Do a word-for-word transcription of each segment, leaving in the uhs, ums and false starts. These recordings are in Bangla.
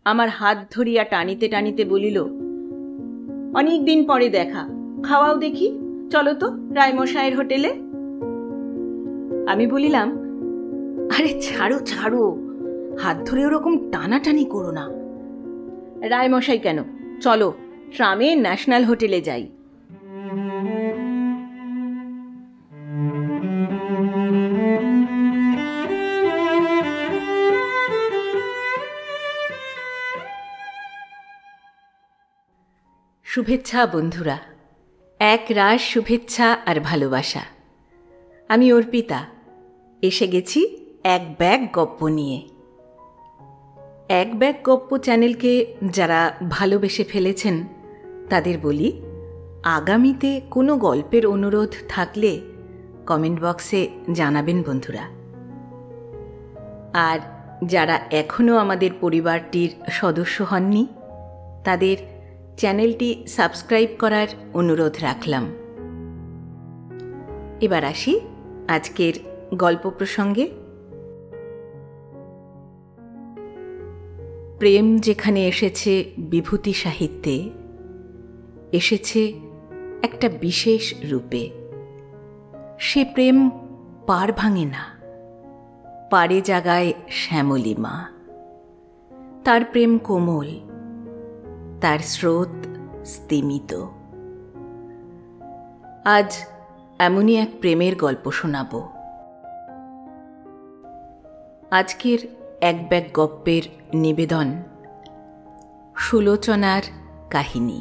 আমার হাত ধরিয়া টানিতে টানিতে বলিল, অনেক দিন পরে দেখা, খাওয়াও দেখি, চলো তো রায়মশাইয়ের হোটেলে। আমি বলিলাম, আরে ছাড়ো ছাড়ো, হাত ধরে ওরকম টানাটানি করো না। রায়মশাই কেন, চলো ট্রামে ন্যাশনাল হোটেলে যাই। শুভেচ্ছা বন্ধুরা, এক রাশ শুভেচ্ছা আর ভালোবাসা। আমি অর্পিতা, এসে গেছি এক ব্যাগ গপ্প নিয়ে। এক ব্যাগ গপ্প চ্যানেলকে যারা ভালোবেসে ফেলেছেন তাদের বলি, আগামীতে কোনো গল্পের অনুরোধ থাকলে কমেন্ট বক্সে জানাবেন বন্ধুরা। আর যারা এখনও আমাদের পরিবারটির সদস্য হননি তাদের চ্যানেলটি সাবস্ক্রাইব করার অনুরোধ রাখলাম। এবার আসি আজকের গল্প প্রসঙ্গে। প্রেম যেখানে এসেছে বিভূতি সাহিত্যে, এসেছে একটা বিশেষ রূপে। সে প্রেম পার ভাঙে না, পারে জাগায় শ্যামলিমা। তার প্রেম কোমল, তার স্রোত স্তিমিত। আজ এমনই এক প্রেমের গল্প শোনাব। আজকের এক ব্যাগ গপ্পের নিবেদন সুলোচনার কাহিনী।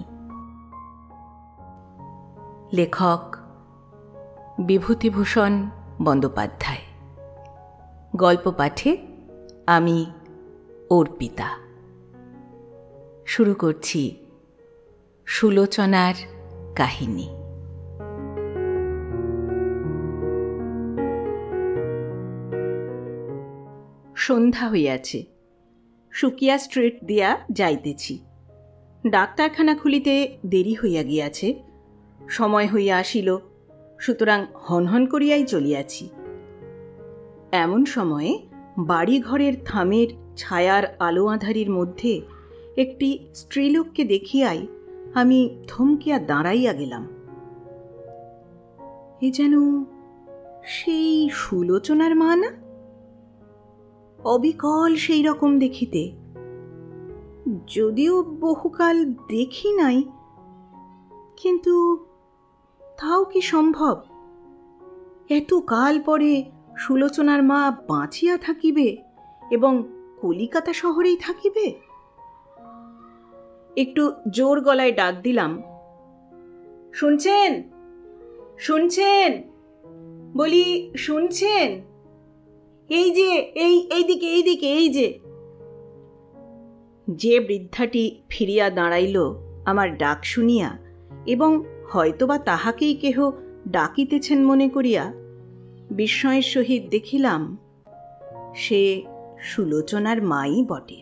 লেখক বিভূতিভূষণ বন্দ্যোপাধ্যায়। গল্প পাঠে আমি অর্পিতা। শুরু করছি সুলোচনার কাহিনী। সন্ধ্যা হইয়াছে, সুকিয়া স্ট্রিট দিয়া যাইতেছি। ডাক্তারখানা খুলিতে দেরি হইয়া গিয়াছে, সময় হইয়া আসিল, সুতরাং হনহন করিয়াই চলিয়াছি। এমন সময়ে বাড়িঘরের থামের ছায়ার আলো আঁধারির মধ্যে একটি স্ত্রীলোককে দেখিয়াই আমি থমকিয়া দাঁড়াইয়া গেলাম। এ যেন সেই সুলোচনার মা না? অবিকল সেই রকম দেখিতে, যদিও বহুকাল দেখি নাই, কিন্তু তাও কি সম্ভব এত কাল পরে সুলোচনার মা বাঁচিয়া থাকিবে এবং কলিকাতা শহরেই থাকিবে? একটু জোর গলায় ডাক দিলাম, শুনছেন শুনছেন বলি, শুনছেন? এই যে, এই এইদিকে এইদিকে এই যে। যে বৃদ্ধাটি ফিরিয়া দাঁড়াইল আমার ডাক শুনিয়া এবং হয়তোবা তাহাকেই কেহ ডাকিতেছেন মনে করিয়া বিস্ময়ের সহিত দেখিলাম সে সুলোচনার মাই বটে।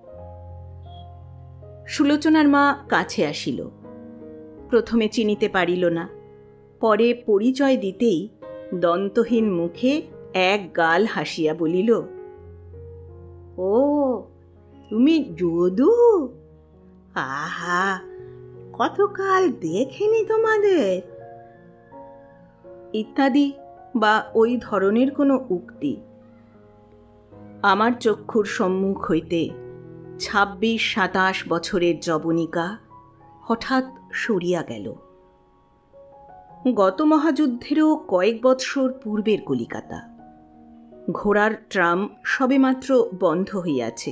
সুলোচনার মা কাছে আসিল। প্রথমে চিনিতে পারিল না, পরে পরিচয় দিতেই দন্তহীন মুখে এক গাল হাসিয়া বলিল, ও তুমি যদু? আহা, কতকাল দেখিনি তোমাদের, ইত্যাদি বা ওই ধরনের কোনো উক্তি। আমার চক্ষুর সম্মুখ হইতে ছাব্বিশ সাতাশ বছরের যবনিকা হঠাৎ সরিয়া গেল। গত মহাযুদ্ধেরও কয়েক বৎসর পূর্বের কলিকাতা। ঘোড়ার ট্রাম সবেমাত্র বন্ধ হইয়াছে।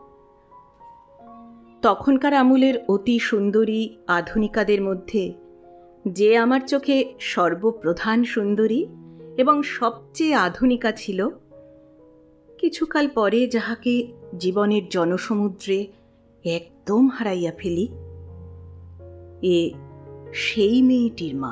তখনকার আমলের অতি সুন্দরী আধুনিকাদের মধ্যে যে আমার চোখে সর্বপ্রধান সুন্দরী এবং সবচেয়ে আধুনিকা ছিল, কিছুকাল পরে যাহাকে জীবনের জনসমুদ্রে একদম হারাইয়া ফেলি, এ সেই মেয়েটির মা।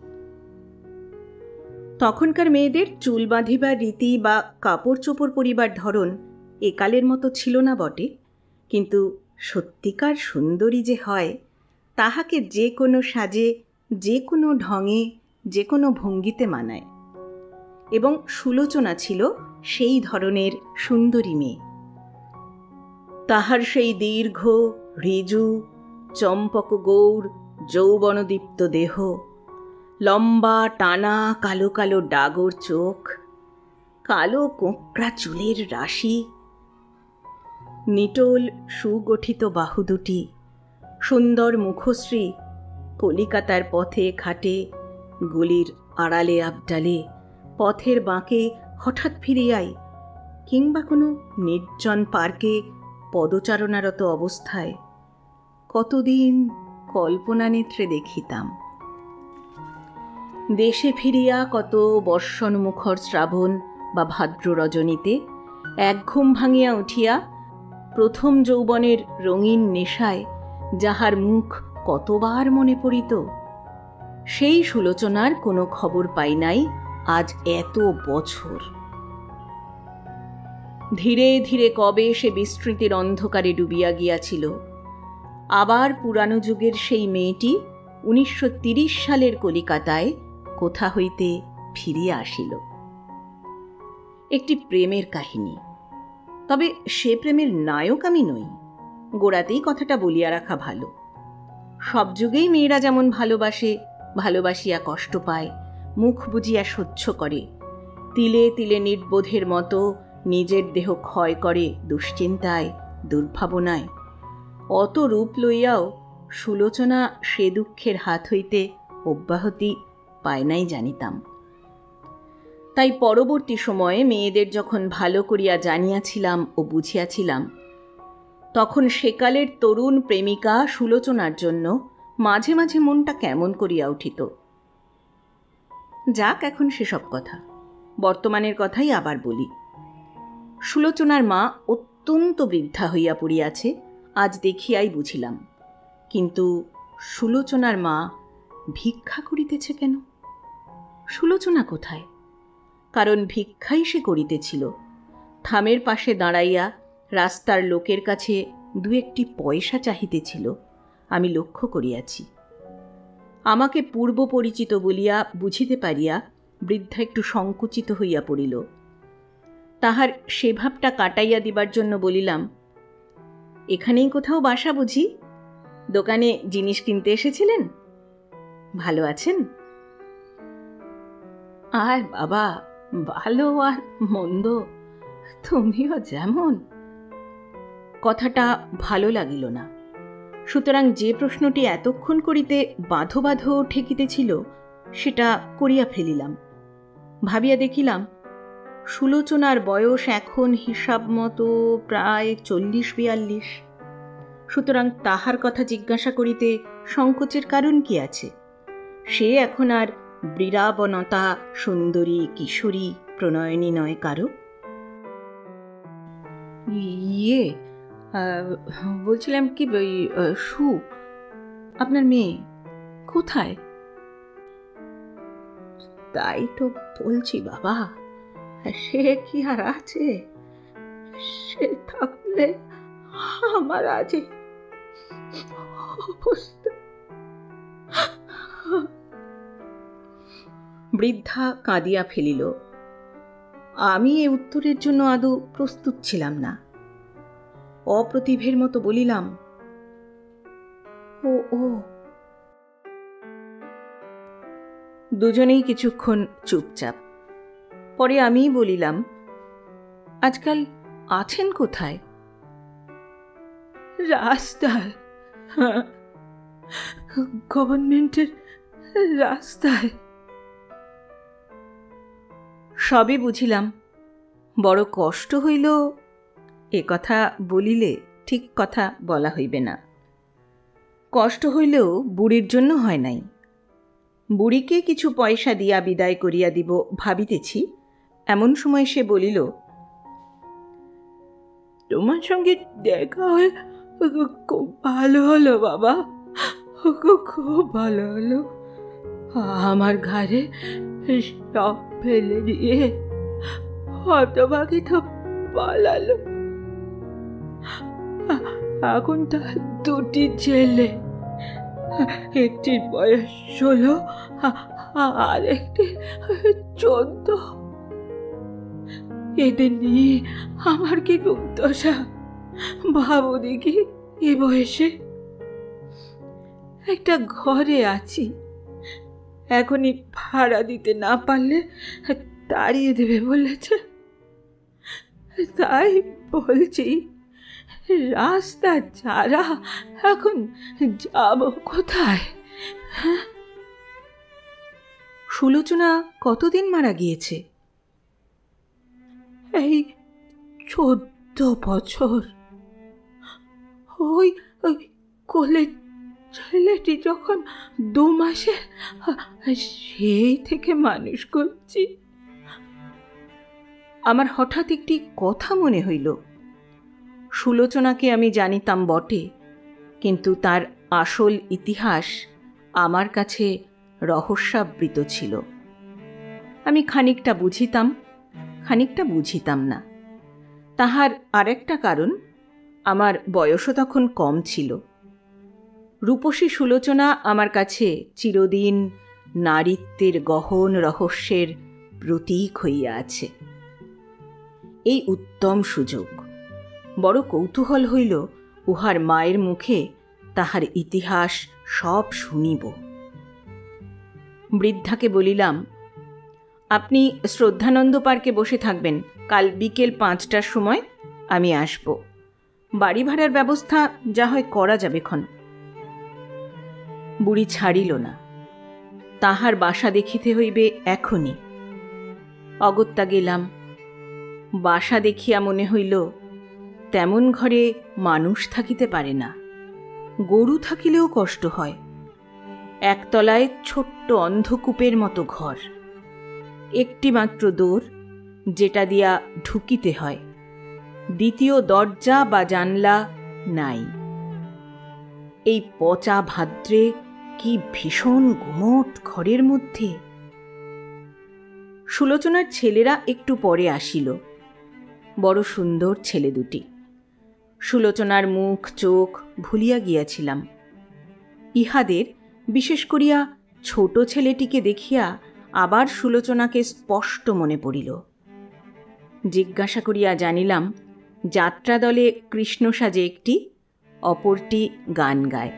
তখনকার মেয়েদের চুল বাঁধিবার রীতি বা কাপড় চোপড় পরিবার ধরন একালের মতো ছিল না বটে, কিন্তু সত্যিকার সুন্দরী যে হয় তাহাকে যে কোনো সাজে, যে কোনো ঢঙে, যে কোনো ভঙ্গিতে মানায়। এবং সুলোচনা ছিল সেই ধরনের সুন্দরী মেয়ে। তাহার সেই দীর্ঘ ঋজু চম্পক গৌর যৌবনদীপ্ত দেহ, লম্বা টানা কালো কালো ডাগর চোখ, কালো কোঁকড়া চুলের রাশি, নিটোল সুগঠিত বাহু দুটি, সুন্দর মুখশ্রী, কলিকাতার পথে ঘাটে, গলির আড়ালে আবডালে, পথের বাঁকে হঠাৎ ফিরিয়াই, কিংবা কোনো নির্জন পার্কে পদচারণারত অবস্থায় কতদিন কল্পনা নেত্রে দেখিতাম। দেশে ফিরিয়া কত বর্ষণমুখর শ্রাবণ বা ভাদ্র রজনীতে এক ঘুম ভাঙিয়া উঠিয়া প্রথম যৌবনের রঙিন নেশায় যাহার মুখ কতবার মনে পড়িত, সেই সুলোচনার কোনো খবর পাই নাই আজ এত বছর। ধীরে ধীরে কবে সে বিস্মৃতির অন্ধকারে ডুবিয়া গিয়াছিল। আবার পুরানো যুগের সেই মেয়েটি উনিশশো তিরিশ সালের কলিকাতায় কোথা হইতে ফিরিয়া আসিল। একটি প্রেমের কাহিনী, তবে সে প্রেমের নায়ক আমি নই। গোড়াতেই কথাটা বলিয়া রাখা ভালো। সব যুগেই মেয়েরা যেমন ভালোবাসে, ভালোবাসিয়া কষ্ট পায়, মুখ বুজিয়া সহ্য করে, তিলে তিলে নির্বোধের মতো নিজের দেহ ক্ষয় করে দুশ্চিন্তায়, দুর্ভাবনায়, অত রূপ লইয়াও সুলোচনা সে দুঃখের হাত হইতে অব্যাহতি পায় নাই জানিতাম। তাই পরবর্তী সময়ে মেয়েদের যখন ভালো করিয়া জানিয়াছিলাম ও বুঝিয়াছিলাম, তখন সেকালের তরুণ প্রেমিকা সুলোচনার জন্য মাঝে মাঝে মনটা কেমন করিয়া উঠিত। যাক, এখন সেসব কথা, বর্তমানের কথাই আবার বলি। সুলোচনার মা অত্যন্ত বৃদ্ধা হইয়া পড়িয়াছে, আজ দেখিয়াই বুঝিলাম। কিন্তু সুলোচনার মা ভিক্ষা করিতেছে কেন? সুলোচনা কোথায়? কারণ ভিক্ষাই সে করিতেছিল। থামের পাশে দাঁড়াইয়া রাস্তার লোকের কাছে দু একটি পয়সা চাহিতেছিল, আমি লক্ষ্য করিয়াছি। আমাকে পূর্ব পরিচিত বলিয়া বুঝিতে পারিয়া বৃদ্ধা একটু সংকুচিত হইয়া পড়িল। তাহার সে ভাবটা কাটাইয়া দিবার জন্য বলিলাম, এখানেই কোথাও বাসা বুঝি? দোকানে জিনিস কিনতে এসেছিলেন? ভালো আছেন? আর বাবা, ভালো আর মন্দ, তুমিও যেমন। কথাটা ভালো লাগিল না, সুতরাং যে প্রশ্নটি এতক্ষণ করিতে বাঁধো বাঁধো ঠেকিতেছিল সেটা করিয়া ফেলিলাম। ভাবিয়া দেখিলাম সুলোচনার বয়স এখন হিসাব মতো প্রায় চল্লিশ বিয়াল্লিশ। সুতরাং তাহার কথা জিজ্ঞাসা করিতে সংকোচের কারণ কি আছে? সে এখন আর বীরাবনতা সুন্দরী কিশোরী প্রণয়নী নয় কারো। ইয়ে বলছিলাম কি, ওই সু আপনার মেয়ে কোথায়? তাই তো বলছি বাবা, সে কি আর আছে? সে থাকলে আমার আজ অবস্থা। বৃদ্ধা কাঁদিয়া ফেলিল। আমি এ উত্তরের জন্য আদৌ প্রস্তুত ছিলাম না। অপ্রতিভের মতো বলিলাম, ও ও। দুজনেই কিছুক্ষণ চুপচাপ। পরে আমিই বলিলাম, আজকাল আছেন কোথায়? রাস্তায়, গভর্নমেন্টের রাস্তায়। সবই বুঝিলাম। বড় কষ্ট হইল এ কথা বলিলে ঠিক কথা বলা হইবে না। কষ্ট হইলেও বুড়ির জন্য হয় নাই। বুড়িকে কিছু পয়সা দিয়া বিদায় করিয়া দিব ভাবিতেছি, এমন সময় সে বলিল, তোমার সঙ্গে দেখা হয়ে খুব ভালো হলো বাবা, খুব ভালো হলো। আমার ঘরে সব ফেলে দিয়ে হতভাগী তো পালালো। এখন তার দুটি ছেলে, একটির বয়স ষোলো আর একটি চোদ্দ। এদের নিয়ে আমার কি দুর্দশা। ভাবো দেখি, এ বয়সে একটা ঘরে আছি, এখনই ভাড়া দিতে না পারলে তাড়িয়ে দেবে বলেছে। তাই বলছি, রাস্তা ছাড়া এখন যাব কোথায়? সুলোচনা কতদিন মারা গিয়েছে? এই চোদ্দ বছর। ওই ওই কোলে ছেলেটি যখন দু মাসে, সেই থেকে মানুষ করছি। আমার হঠাৎ একটি কথা মনে হইল। সুলোচনাকে আমি জানিতাম বটে, কিন্তু তার আসল ইতিহাস আমার কাছে রহস্যাবৃত ছিল। আমি খানিকটা বুঝিতাম, খানিকটা বুঝিতাম না। তাহার আরেকটা কারণ, আমার বয়সও তখন কম ছিল। রূপসী সুলোচনা আমার কাছে চিরদিন নারীত্বের গহন রহস্যের প্রতীক হইয়া আছে। এই উত্তম সুযোগ। বড় কৌতূহল হইল উহার মায়ের মুখে তাহার ইতিহাস সব শুনিব। বৃদ্ধাকে বলিলাম, আপনি শ্রদ্ধানন্দ পার্কে বসে থাকবেন, কাল বিকেল পাঁচটার সময় আমি আসব। বাড়ি ভাড়ার ব্যবস্থা যা হয় করা যাবে ক্ষণ। বুড়ি ছাড়িল না। তাহার বাসা দেখিতে হইবে এখনই। অগত্যা গেলাম। বাসা দেখিয়া মনে হইল তেমন ঘরে মানুষ থাকিতে পারে না। গরু থাকিলেও কষ্ট হয়। একতলায় ছোট্ট অন্ধকূপের মতো ঘর, একটি মাত্র দোর যেটা দিয়া ঢুকিতে হয়, দ্বিতীয় দরজা বা জানলা নাই। এই পচা ভাদ্রে কি ভীষণ গুমোট ঘরের মধ্যে। সুলোচনার ছেলেরা একটু পরে আসিল। বড় সুন্দর ছেলে দুটি। সুলোচনার মুখ চোখ ভুলিয়া গিয়াছিলাম। ইহাদের, বিশেষ করিয়া ছোট ছেলেটিকে দেখিয়া আবার সুলোচনাকে স্পষ্ট মনে পড়িল। জিজ্ঞাসা করিয়া জানিলাম, যাত্রা দলে কৃষ্ণ সাজে একটি, অপরটি গান গায়।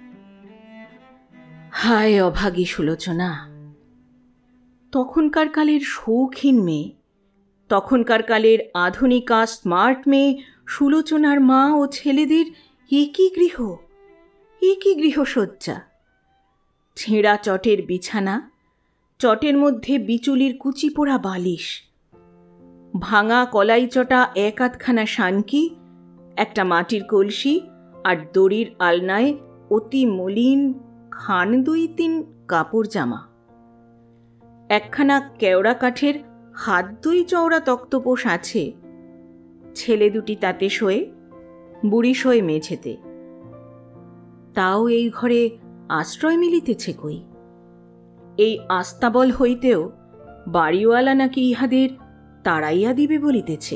হায় অভাগী সুলোচনা! তখনকার কালের শৌখিন মেয়ে, তখনকার কালের আধুনিকা স্মার্ট মেয়ে সুলোচনার মা ও ছেলেদের একই গৃহ, একই গৃহসজ্জা। ছেঁড়া চটের বিছানা, চটের মধ্যে বিচুলির কুচি পোড়া বালিশ, ভাঙা কলাইচটা এক আধখানা শানকি, একটা মাটির কলসি, আর দড়ির আলনায় অতি মলিন খান দুই তিন কাপড় জামা। একখানা কেওড়া কাঠের হাত দুই চওড়া তক্তপোষ আছে। ছেলে দুটি তাতে শোয়ে, বুড়ি শোয়ে মেঝেতে। তাও এই ঘরে আশ্রয় মিলিতেছে কই? এই আস্তাবল হইতেও বাড়িওয়ালা নাকি ইহাদের তাড়াইয়া দিবে বলিতেছে।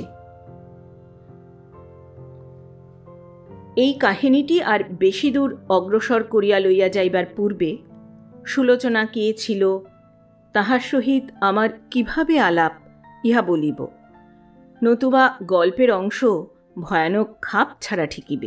এই কাহিনীটি আর বেশি দূর অগ্রসর করিয়া লইয়া যাইবার পূর্বে সুলোচনা কে ছিল, তাহার সহিত আমার কিভাবে আলাপ, ইহা বলিব, নতুবা গল্পের অংশ ভয়ানক খাপ ছাড়া ঠেকিবে।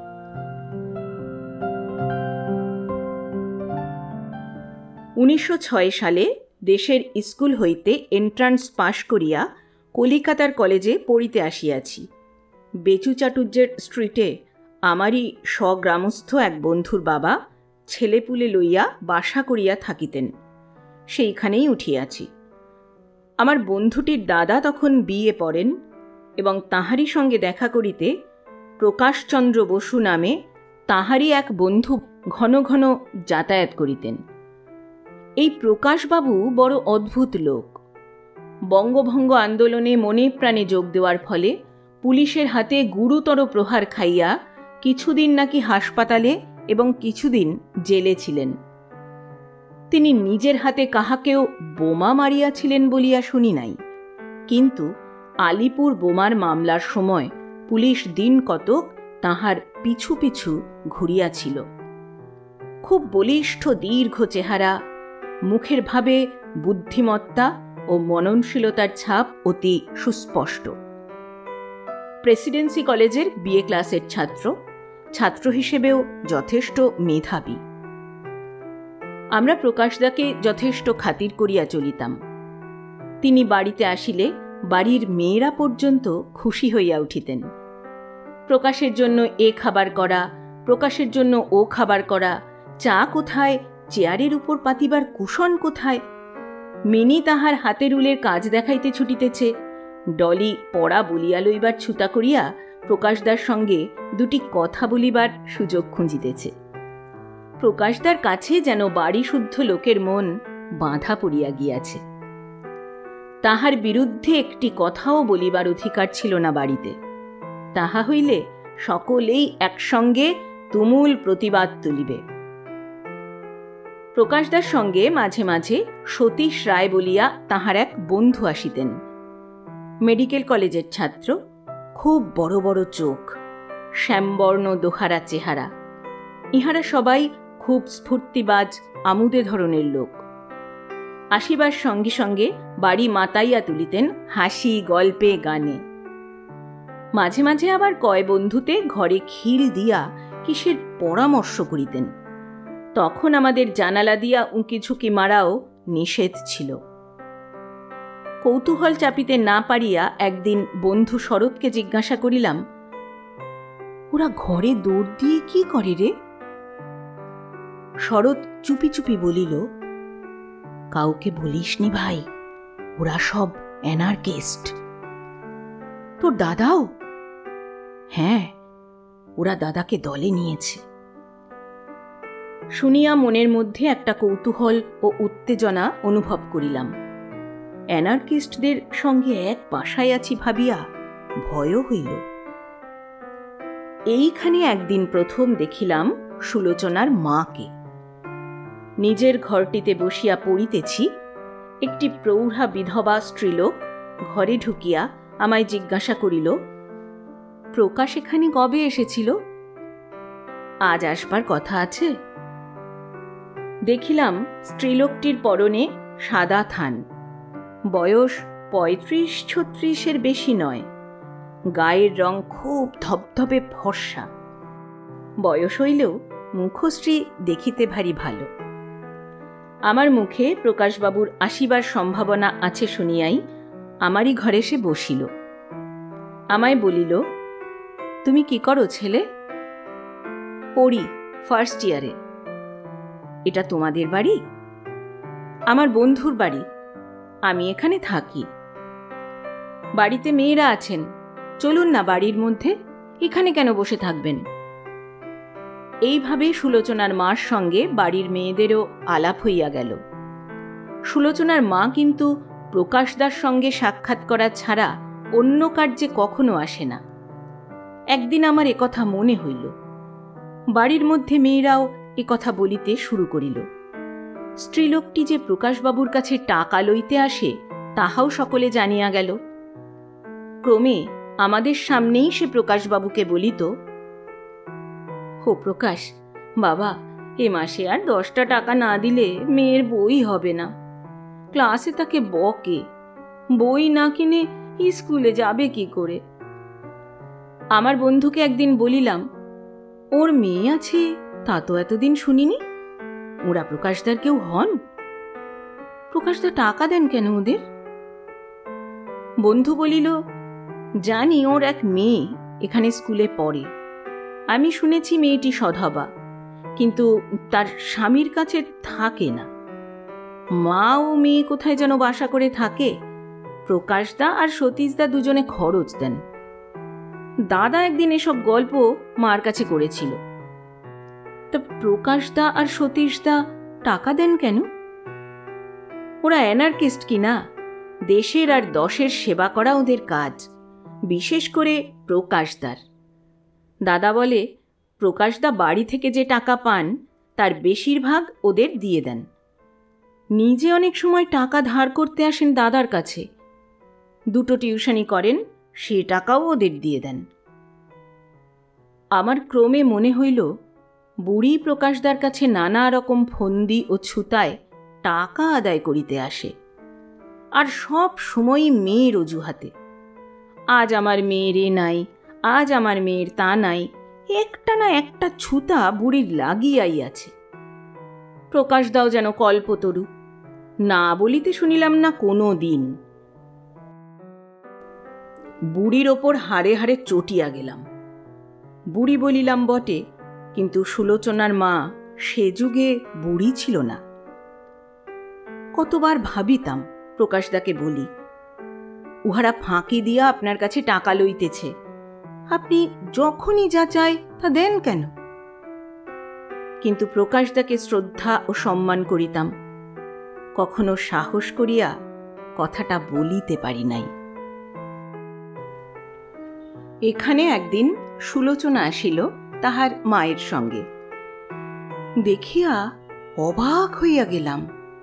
উনিশশো ছয় সালে দেশের স্কুল হইতে এন্ট্রান্স পাশ করিয়া কলিকাতার কলেজে পড়িতে আসিয়াছি। বেচু চাটুর্যের স্ট্রিটে আমারই স্বগ্রামস্থ এক বন্ধুর বাবা ছেলেপুলে লইয়া বাসা করিয়া থাকিতেন। সেইখানেই উঠিয়াছি। আমার বন্ধুটির দাদা তখন বিএ পড়েন এবং তাহারই সঙ্গে দেখা করিতে প্রকাশচন্দ্র বসু নামে তাহারই এক বন্ধু ঘন ঘন যাতায়াত করিতেন। এই প্রকাশবাবু বড় অদ্ভুত লোক। বঙ্গভঙ্গ আন্দোলনে মনে প্রাণে যোগ দেওয়ার ফলে পুলিশের হাতে গুরুতর প্রহার খাইয়া কিছুদিন নাকি হাসপাতালে এবং কিছুদিন জেলে ছিলেন। তিনি নিজের হাতে কাহাকেও বোমা মারিয়াছিলেন বলিয়া শুনি নাই, কিন্তু আলিপুর বোমার মামলার সময় পুলিশ দিন কতক তাহার পিছু পিছু ঘুরিয়াছিল। খুব বলিষ্ঠ দীর্ঘ চেহারা, মুখের ভাবে বুদ্ধিমত্তা ও মননশীলতার ছাপ অতি সুস্পষ্ট। প্রেসিডেন্সি কলেজের বিএ ক্লাসের ছাত্র, ছাত্র হিসেবেও যথেষ্ট মেধাবী। আমরা প্রকাশদাকে যথেষ্ট খাতির করিয়া চলিতাম। তিনি বাড়িতে আসিলে বাড়ির মেয়েরা পর্যন্ত খুশি হইয়া উঠিতেন। প্রকাশের জন্য এ খাবার করা, প্রকাশের জন্য ও খাবার করা, চা কোথায়, চেয়ারের উপর পাতিবার কুশন কোথায়, মিনি তাহার হাতের উলের কাজ দেখাইতে ছুটিতেছে, ডলি পড়া বলিয়া লইবার ছুতা করিয়া প্রকাশদার সঙ্গে দুটি কথা বলিবার সুযোগ খুঁজিতেছে। প্রকাশদার কাছে যেন বাড়ি শুদ্ধ লোকের মন বাঁধা পড়িয়া গিয়াছে। তাহার বিরুদ্ধে একটি কথাও বলিবার অধিকার ছিল না বাড়িতে। তাহা হইলে সকলেই একসঙ্গে তুমুল প্রতিবাদ তুলিবে। প্রকাশদার সঙ্গে মাঝে মাঝে সতীশ রায় বলিয়া তাহার এক বন্ধু আসিতেন। মেডিকেল কলেজের ছাত্র, খুব বড় বড় চোখ, শ্যামবর্ণ দোহারা চেহারা। ইহারা সবাই খুব স্ফূর্তিবাজ আমোদে ধরনের লোক। আসিবার সঙ্গে সঙ্গে বাড়ি মাতাইয়া তুলিতেন হাসি, গল্পে, গানে। মাঝে মাঝে আবার কয় বন্ধুতে ঘরে খিল দিয়া কিসের পরামর্শ করিতেন। তখন আমাদের জানালা দিয়া উঁকি ঝুঁকি মারাও নিষেধ ছিল। কৌতূহল চাপিতে না পারিয়া একদিন বন্ধু শরৎকে জিজ্ঞাসা করিলাম, ওরা ঘরে দৌড় দিয়ে কি করে রে? শরৎ চুপি চুপি বলিল, কাউকে বলিসনি ভাই, ওরা সব অ্যানার্কিস্ট। তোর দাদাও? হ্যাঁ, ওরা দাদাকে দলে নিয়েছে। শুনিয়া মনের মধ্যে একটা কৌতূহল ও উত্তেজনা অনুভব করিলাম। অ্যানার্কিস্টদের সঙ্গে এক বাসায় আছি ভাবিয়া ভয়ও হইল। এইখানে একদিন প্রথম দেখিলাম সুলোচনার মাকে। নিজের ঘরটিতে বসিয়া পড়িতেছি, একটি প্রৌঢ়া বিধবা স্ত্রীলোক ঘরে ঢুকিয়া আমায় জিজ্ঞাসা করিল, প্রকাশ এখানে কবে এসেছিল? আজ আসবার কথা আছে। দেখিলাম স্ত্রীলোকটির পরনে সাদা থান, বয়স পঁয়ত্রিশ ছত্রিশের বেশি নয়, গায়ের রং খুব ধবধবে ফর্সা। বয়স হইলেও মুখশ্রী দেখিতে ভারী ভালো। আমার মুখে প্রকাশবাবুর আসিবার সম্ভাবনা আছে শুনিয়াই আমারই ঘরে সে বসিল। আমায় বলিল, তুমি কি করো ছেলে? পড়ি, ফার্স্ট ইয়ারে। এটা তোমাদের বাড়ি? আমার বন্ধুর বাড়ি, আমি এখানে থাকি। বাড়িতে মেয়েরা আছেন, চলুন না বাড়ির মধ্যে, এখানে কেন বসে থাকবেন? এইভাবে সুলোচনার মার সঙ্গে বাড়ির মেয়েদেরও আলাপ হইয়া গেল। সুলোচনার মা কিন্তু প্রকাশদার সঙ্গে সাক্ষাৎ করা ছাড়া অন্য কার্যে কখনো আসে না। একদিন আমার একথা মনে হইল। বাড়ির মধ্যে মেয়েরাও একথা বলিতে শুরু করিল। স্ত্রীলোকটি যে প্রকাশবাবুর কাছে টাকা লইতে আসে তাহাও সকলে জানিয়া গেল। ক্রমে আমাদের সামনেই সে প্রকাশবাবুকে বলিত, হো প্রকাশ বাবা, এ মাসে আর দশটা টাকা না দিলে মেয়ের বই হবে না। ক্লাসে তাকে বকে, বই না কিনে স্কুলে যাবে কি করে। আমার বন্ধুকে একদিন বলিলাম, ওর মেয়ে আছে তা তো এতদিন শুনিনি, ওরা প্রকাশদার কেউ হন? প্রকাশদা টাকা দেন কেন ওদের? বন্ধু বলিল, জানি ওর এক মেয়ে এখানে স্কুলে পড়ে। আমি শুনেছি মেয়েটি সধবা, কিন্তু তার স্বামীর কাছে থাকে না। মা ও মেয়ে কোথায় যেন বাসা করে থাকে। প্রকাশদা আর সতীশদা দুজনে খরচ দেন। দাদা একদিন এসব গল্প মার কাছে করেছিল। তা প্রকাশদা আর সতীশদা টাকা দেন কেন? ওরা অ্যানার্কিস্ট কিনা, দেশের আর দশের সেবা করা ওদের কাজ, বিশেষ করে প্রকাশদার। দাদা বলে, প্রকাশদা বাড়ি থেকে যে টাকা পান তার বেশিরভাগ ওদের দিয়ে দেন। নিজে অনেক সময় টাকা ধার করতে আসেন দাদার কাছে। দুটো টিউশনি করেন, সে টাকাও ওদের দিয়ে দেন। আমার ক্রমে মনে হইল, বুড়ি প্রকাশদার কাছে নানা রকম ফন্দি ও ছুতায় টাকা আদায় করিতে আসে, আর সব সময়ই মেয়ের অজুহাতে। আজ আমার মেয়ের এ নাই, আজ আমার মেয়ের তা নাই, একটা না একটা ছুতা বুড়ির লাগিয়াই আছে। প্রকাশ দাও যেন কল্পতরু, না বলিতে শুনিলাম না কোনো দিন। বুড়ির ওপর হাড়ে হাড়ে চটিয়া গেলাম। বুড়ি বলিলাম বটে, কিন্তু সুলোচনার মা সে যুগে বুড়ি ছিল না। কতবার ভাবিতাম প্রকাশদাকে বলি, উহারা ফাঁকি দিয়া আপনার কাছে টাকা লইতেছে, আপনি যখনই যা চাই তা দেন কেন? কিন্তু প্রকাশদাকে শ্রদ্ধা ও সম্মান করিতাম, কখনো সাহস করিয়া কথাটা বলিতে পারি নাই। এখানে একদিন সুলোচনা আসিল তাহার মায়ের সঙ্গে। দেখিয়া অবাক হইয়া গেলাম,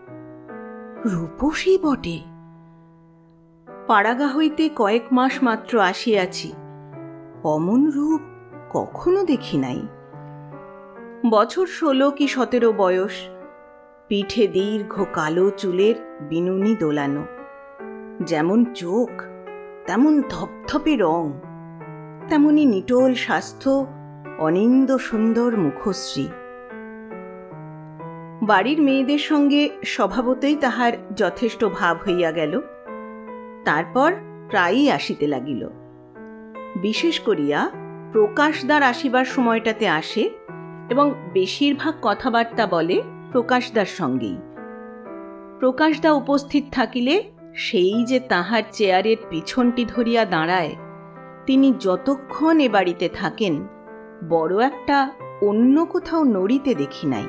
রূপসী বটে। পাড়াগা হইতে কয়েক মাস মাত্র আসিয়াছি, অমন রূপ কখনো দেখি নাই। বছর ষোলো কি সতেরো বয়স, পিঠে দীর্ঘ কালো চুলের বিনুনি দোলানো, যেমন চোখ তেমন ধপধপে রং, তেমনি নিটোল স্বাস্থ্য, অনিন্দ সুন্দর মুখশ্রী। বাড়ির মেয়েদের সঙ্গে স্বভাবতই তাহার যথেষ্ট ভাব হইয়া গেল। তারপর প্রায়ই আসিতে লাগিল। বিশেষ করিয়া প্রকাশদার আসিবার সময়টাতে আসে এবং বেশিরভাগ কথাবার্তা বলে প্রকাশদার সঙ্গেই। প্রকাশদা উপস্থিত থাকিলে সেই যে তাহার চেয়ারের পিছনটি ধরিয়া দাঁড়ায়, তিনি যতক্ষণ এ বাড়িতে থাকেন বড় একটা অন্য কোথাও নড়িতে দেখি নাই।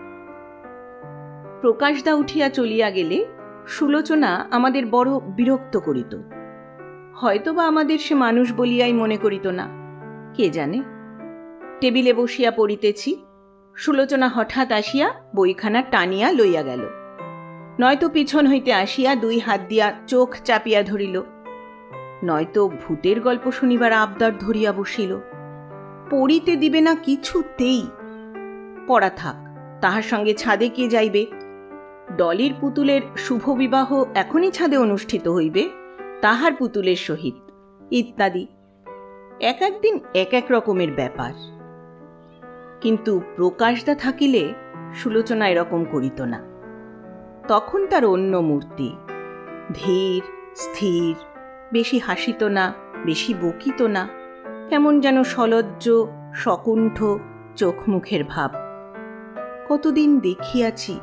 প্রকাশদা উঠিয়া চলিয়া গেলে সুলোচনা আমাদের বড় বিরক্ত করিত। হয়তোবা আমাদের সে মানুষ বলিয়াই মনে করিত না, কে জানে। টেবিলে বসিয়া পড়িতেছি, সুলোচনা হঠাৎ আসিয়া বইখানা টানিয়া লইয়া গেল, নয়তো পিছন হইতে আসিয়া দুই হাত দিয়া চোখ চাপিয়া ধরিল, নয়তো ভূতের গল্প শুনিবার আবদার ধরিয়া বসিল। পড়িতে দিবে না কিছুতেই। পড়া থাক, তাহার সঙ্গে ছাদে কে যাইবে? ডলির পুতুলের শুভ বিবাহ এখনই ছাদে অনুষ্ঠিত হইবে, তাহার পুতুলের সহিত, ইত্যাদি। এক একদিন এক এক রকমের ব্যাপার। কিন্তু প্রকাশদা থাকিলে সুলোচনা এরকম করিত না। তখন তার অন্য মূর্তি, ধীর স্থির, বেশি হাসিত না, বেশি বকিত না, কেমন যেন সলজ্জ সকুণ্ঠ চোখ মুখের ভাব। কতদিন দেখিয়াছি।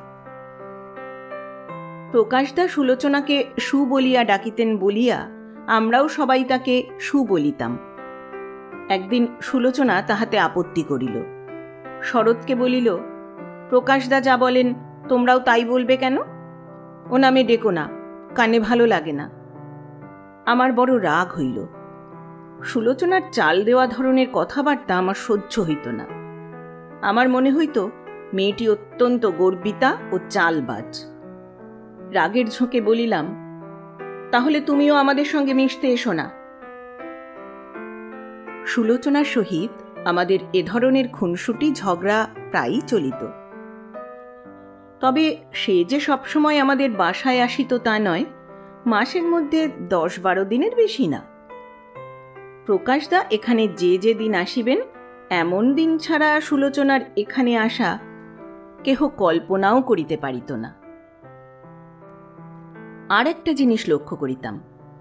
প্রকাশদা সুলোচনাকে সু বলিয়া ডাকিতেন বলিয়া আমরাও সবাই তাকে সু বলিতাম। একদিন সুলোচনা তাহাতে আপত্তি করিল। শরৎকে বলিল, প্রকাশদা যা বলেন তোমরাও তাই বলবে কেন? ও নামে ডেকো না, কানে ভালো লাগে না। আমার বড় রাগ হইল। সুলোচনার চাল দেওয়া ধরনের কথাবার্তা আমার সহ্য হইত না। আমার মনে হইত মেয়েটি অত্যন্ত গর্বিতা ও চালবাজ। রাগের ঝোঁকে বলিলাম, তাহলে তুমিও আমাদের সঙ্গে মিশতে এসো না। সুলোচনার সহিত আমাদের এ ধরনের খুনসুটি ঝগড়া প্রায়ই চলিত। তবে সে যে সবসময় আমাদের বাসায় আসিত তা নয়, মাসের মধ্যে দশ বারো দিনের বেশি না। প্রকাশদা এখানে যে যে দিন আসিবেন, এমন দিন ছাড়া সুলোচনার এখানে আসা কেহ কল্পনাও করিতে পারিত না। আর একটা জিনিস লক্ষ্য করিতাম,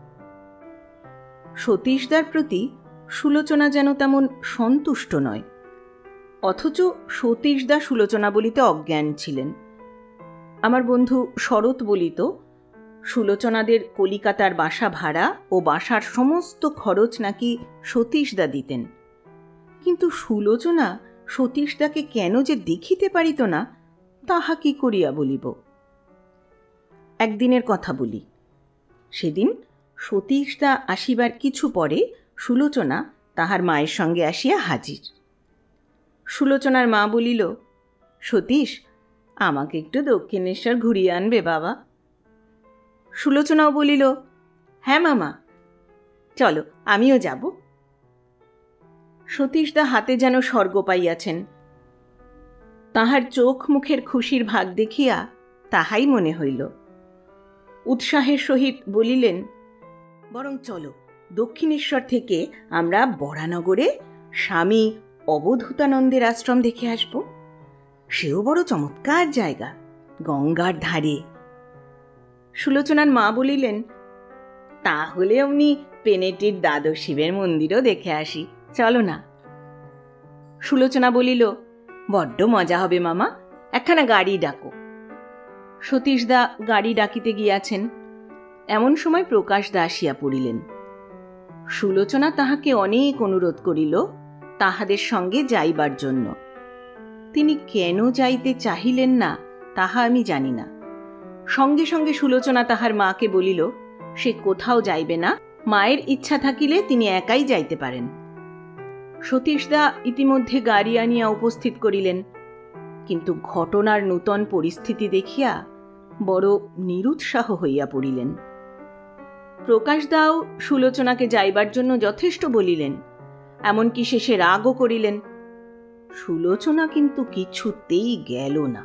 সতীশদার প্রতি সুলোচনা যেন তেমন সন্তুষ্ট নয়, অথচ সতীশদা সুলোচনা বলিতে অজ্ঞান ছিলেন। আমার বন্ধু শরৎ বলিত, সুলোচনাদের কলিকাতার বাসা ভাড়া ও বাসার সমস্ত খরচ নাকি সতীশদা দিতেন। কিন্তু সুলোচনা সতীশদাকে কেন যে দেখিতে পারিত না, তাহা কি করিয়া বলিব। একদিনের কথা বলি। সেদিন সতীশদা আসিবার কিছু পরে সুলোচনা তাহার মায়ের সঙ্গে আসিয়া হাজির। সুলোচনার মা বলিল, সতীশ, আমাকে একটু দক্ষিণেশ্বর ঘুরিয়ে আনবে বাবা? সুলোচনাও বলিল, হ্যাঁ মামা, চলো আমিও যাব। সতীশদা হাতে যেন স্বর্গ পাইয়াছেন। তাহার চোখ মুখের খুশির ভাগ দেখিয়া তাহাই মনে হইল। উৎসাহের সহিত বলিলেন, বরং চলো, দক্ষিণেশ্বর থেকে আমরা বরানগরে স্বামী অবধূতানন্দের আশ্রম দেখে আসব। সেও বড় চমৎকার জায়গা, গঙ্গার ধারে। সুলোচনার মা বলিলেন, তাহলে অমনি পেনেটির দ্বাদশ শিবের মন্দিরও দেখে আসি, চলো না। সুলোচনা বলিল, বড্ড মজা হবে মামা, একখানা গাড়ি ডাকো। সতীশদা গাড়ি ডাকিতে গিয়াছেন। এমন সময় প্রকাশদা আসিয়া পড়িলেন। সুলোচনা তাহাকে অনেক অনুরোধ করিল তাহাদের সঙ্গে যাইবার জন্য। তিনি কেন যাইতে চাহিলেন না তাহা আমি জানি না। সঙ্গে সঙ্গে সুলোচনা তাহার মাকে বলিল, সে কোথাও যাইবে না, মায়ের ইচ্ছা থাকিলে তিনি একাই যাইতে পারেন। সতীশদা ইতিমধ্যে গাড়ি আনিয়া উপস্থিত করিলেন, কিন্তু ঘটনার নূতন পরিস্থিতি দেখিয়া বড় নিরুৎসাহ হইয়া পড়িলেন। প্রকাশদাও সুলোচনাকে যাইবার জন্য যথেষ্ট বলিলেন, এমনকি শেষে রাগও করিলেন। সুলোচনা কিন্তু কিছুতেই গেল না।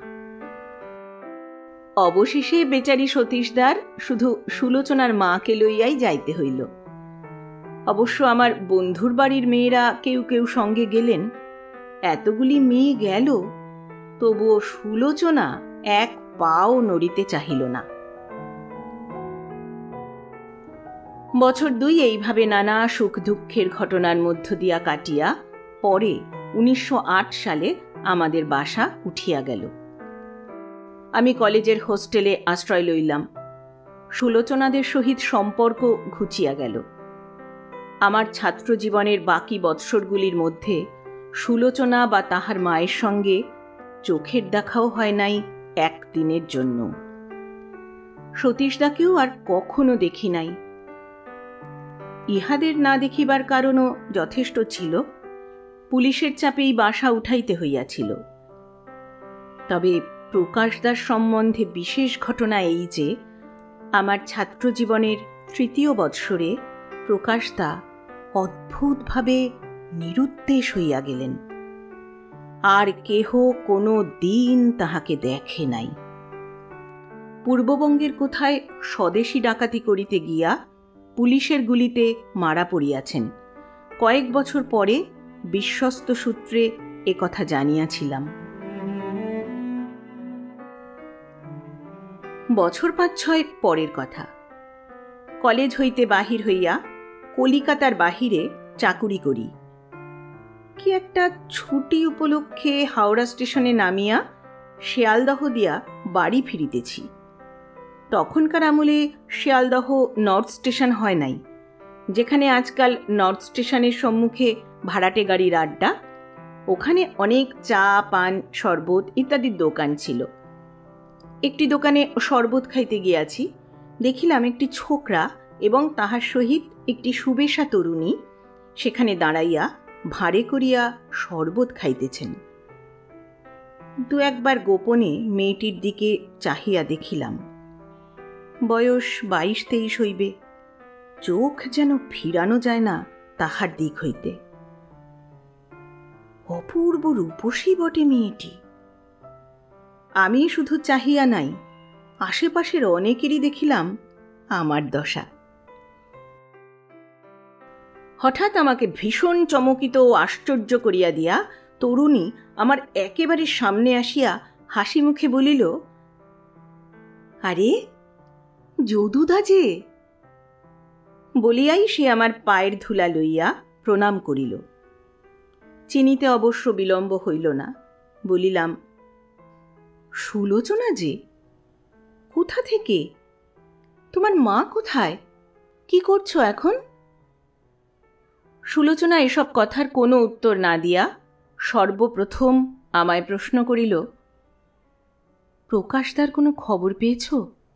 অবশেষে বেচারি সতীশদার শুধু সুলোচনার মাকে লইয়াই যাইতে হইল। অবশ্য আমার বন্ধুর বাড়ির মেয়েরা কেউ কেউ সঙ্গে গেলেন। এতগুলি মেয়ে গেল, তবুও সুলোচনা এক পাও নড়িতে চাহিল না। বছর দুই এইভাবে নানা সুখ দুঃখের ঘটনার মধ্য দিয়া কাটিয়া পরে উনিশশো আট সালে আমাদের বাসা উঠিয়া গেল। আমি কলেজের হোস্টেলে আশ্রয় লইলাম। সুলোচনাদের সহিত সম্পর্ক ঘুচিয়া গেল। আমার ছাত্র জীবনের বাকি বৎসরগুলির মধ্যে সুলোচনা বা তাহার মায়ের সঙ্গে চোখের দেখাও হয় নাই একদিনের জন্য। সতীশদাকেও আর কখনো দেখি নাই। ইহাদের না দেখিবার কারণও যথেষ্ট ছিল, পুলিশের চাপেই বাসা উঠাইতে হইয়াছিল। তবে প্রকাশদার সম্বন্ধে বিশেষ ঘটনা এই যে, আমার ছাত্র জীবনের তৃতীয় বৎসরে প্রকাশদা অদ্ভুতভাবে নিরুদ্দেশ হইয়া গেলেন। আর কেহ কোনো দিন তাহাকে দেখে নাই। পূর্ববঙ্গের কোথায় স্বদেশী ডাকাতি করিতে গিয়া পুলিশের গুলিতে মারা পড়িয়াছেন। কয়েক বছর পরে বিশ্বস্ত সূত্রে এ কথা জানিয়াছিলাম। বছর পাঁচ ছয় পরের কথা। কলেজ হইতে বাহির হইয়া কলিকাতার বাহিরে চাকুরি করি। কি একটা ছুটি উপলক্ষে হাওড়া স্টেশনে নামিয়া শিয়ালদহ দিয়া বাড়ি ফিরিতেছি। তখনকার আমলে শিয়ালদহ নর্থ স্টেশন হয় নাই, যেখানে আজকাল নর্থ স্টেশনের সম্মুখে ভাড়াটে গাড়ির আড্ডা। ওখানে অনেক চা, পান, শরবত ইত্যাদির দোকান ছিল। একটি দোকানে শরবত খাইতে গিয়াছি। দেখিলাম একটি ছোকরা এবং তাহার সহিত একটি সুবেশা তরুণী সেখানে দাঁড়াইয়া ভাঁড়ে করিয়া শরবত খাইতেছেন। দু একবার গোপনে মেয়েটির দিকে চাহিয়া দেখিলাম। বয়স বাইশ তেইশ হইবে। চোখ যেন ফিরানো যায় না তাহার দিক হইতে। অপূর্ব রূপসী বটে মেয়েটি। আমি শুধু চাহিয়া নাই, আশেপাশের অনেকেরই দেখিলাম আমার দশা। হঠাৎ আমাকে ভীষণ চমকিত ও আশ্চর্য করিয়া দিয়া তরুণী আমার একেবারে সামনে আসিয়া হাসি মুখে বলিল, আরে যদুদা যে। বলিয়াই সে আমার পায়ের ধুলা লইয়া প্রণাম করিল। চিনিতে অবশ্য বিলম্ব হইল না। বলিলাম, সুলোচনা যে? কোথা থেকে? তোমার মা কোথায়? কি করছো এখন? সুলোচনা এসব কথার কোনো উত্তর না দিয়া সর্বপ্রথম আমায় প্রশ্ন করিল, প্রকাশদার কোনো খবর পেয়েছ?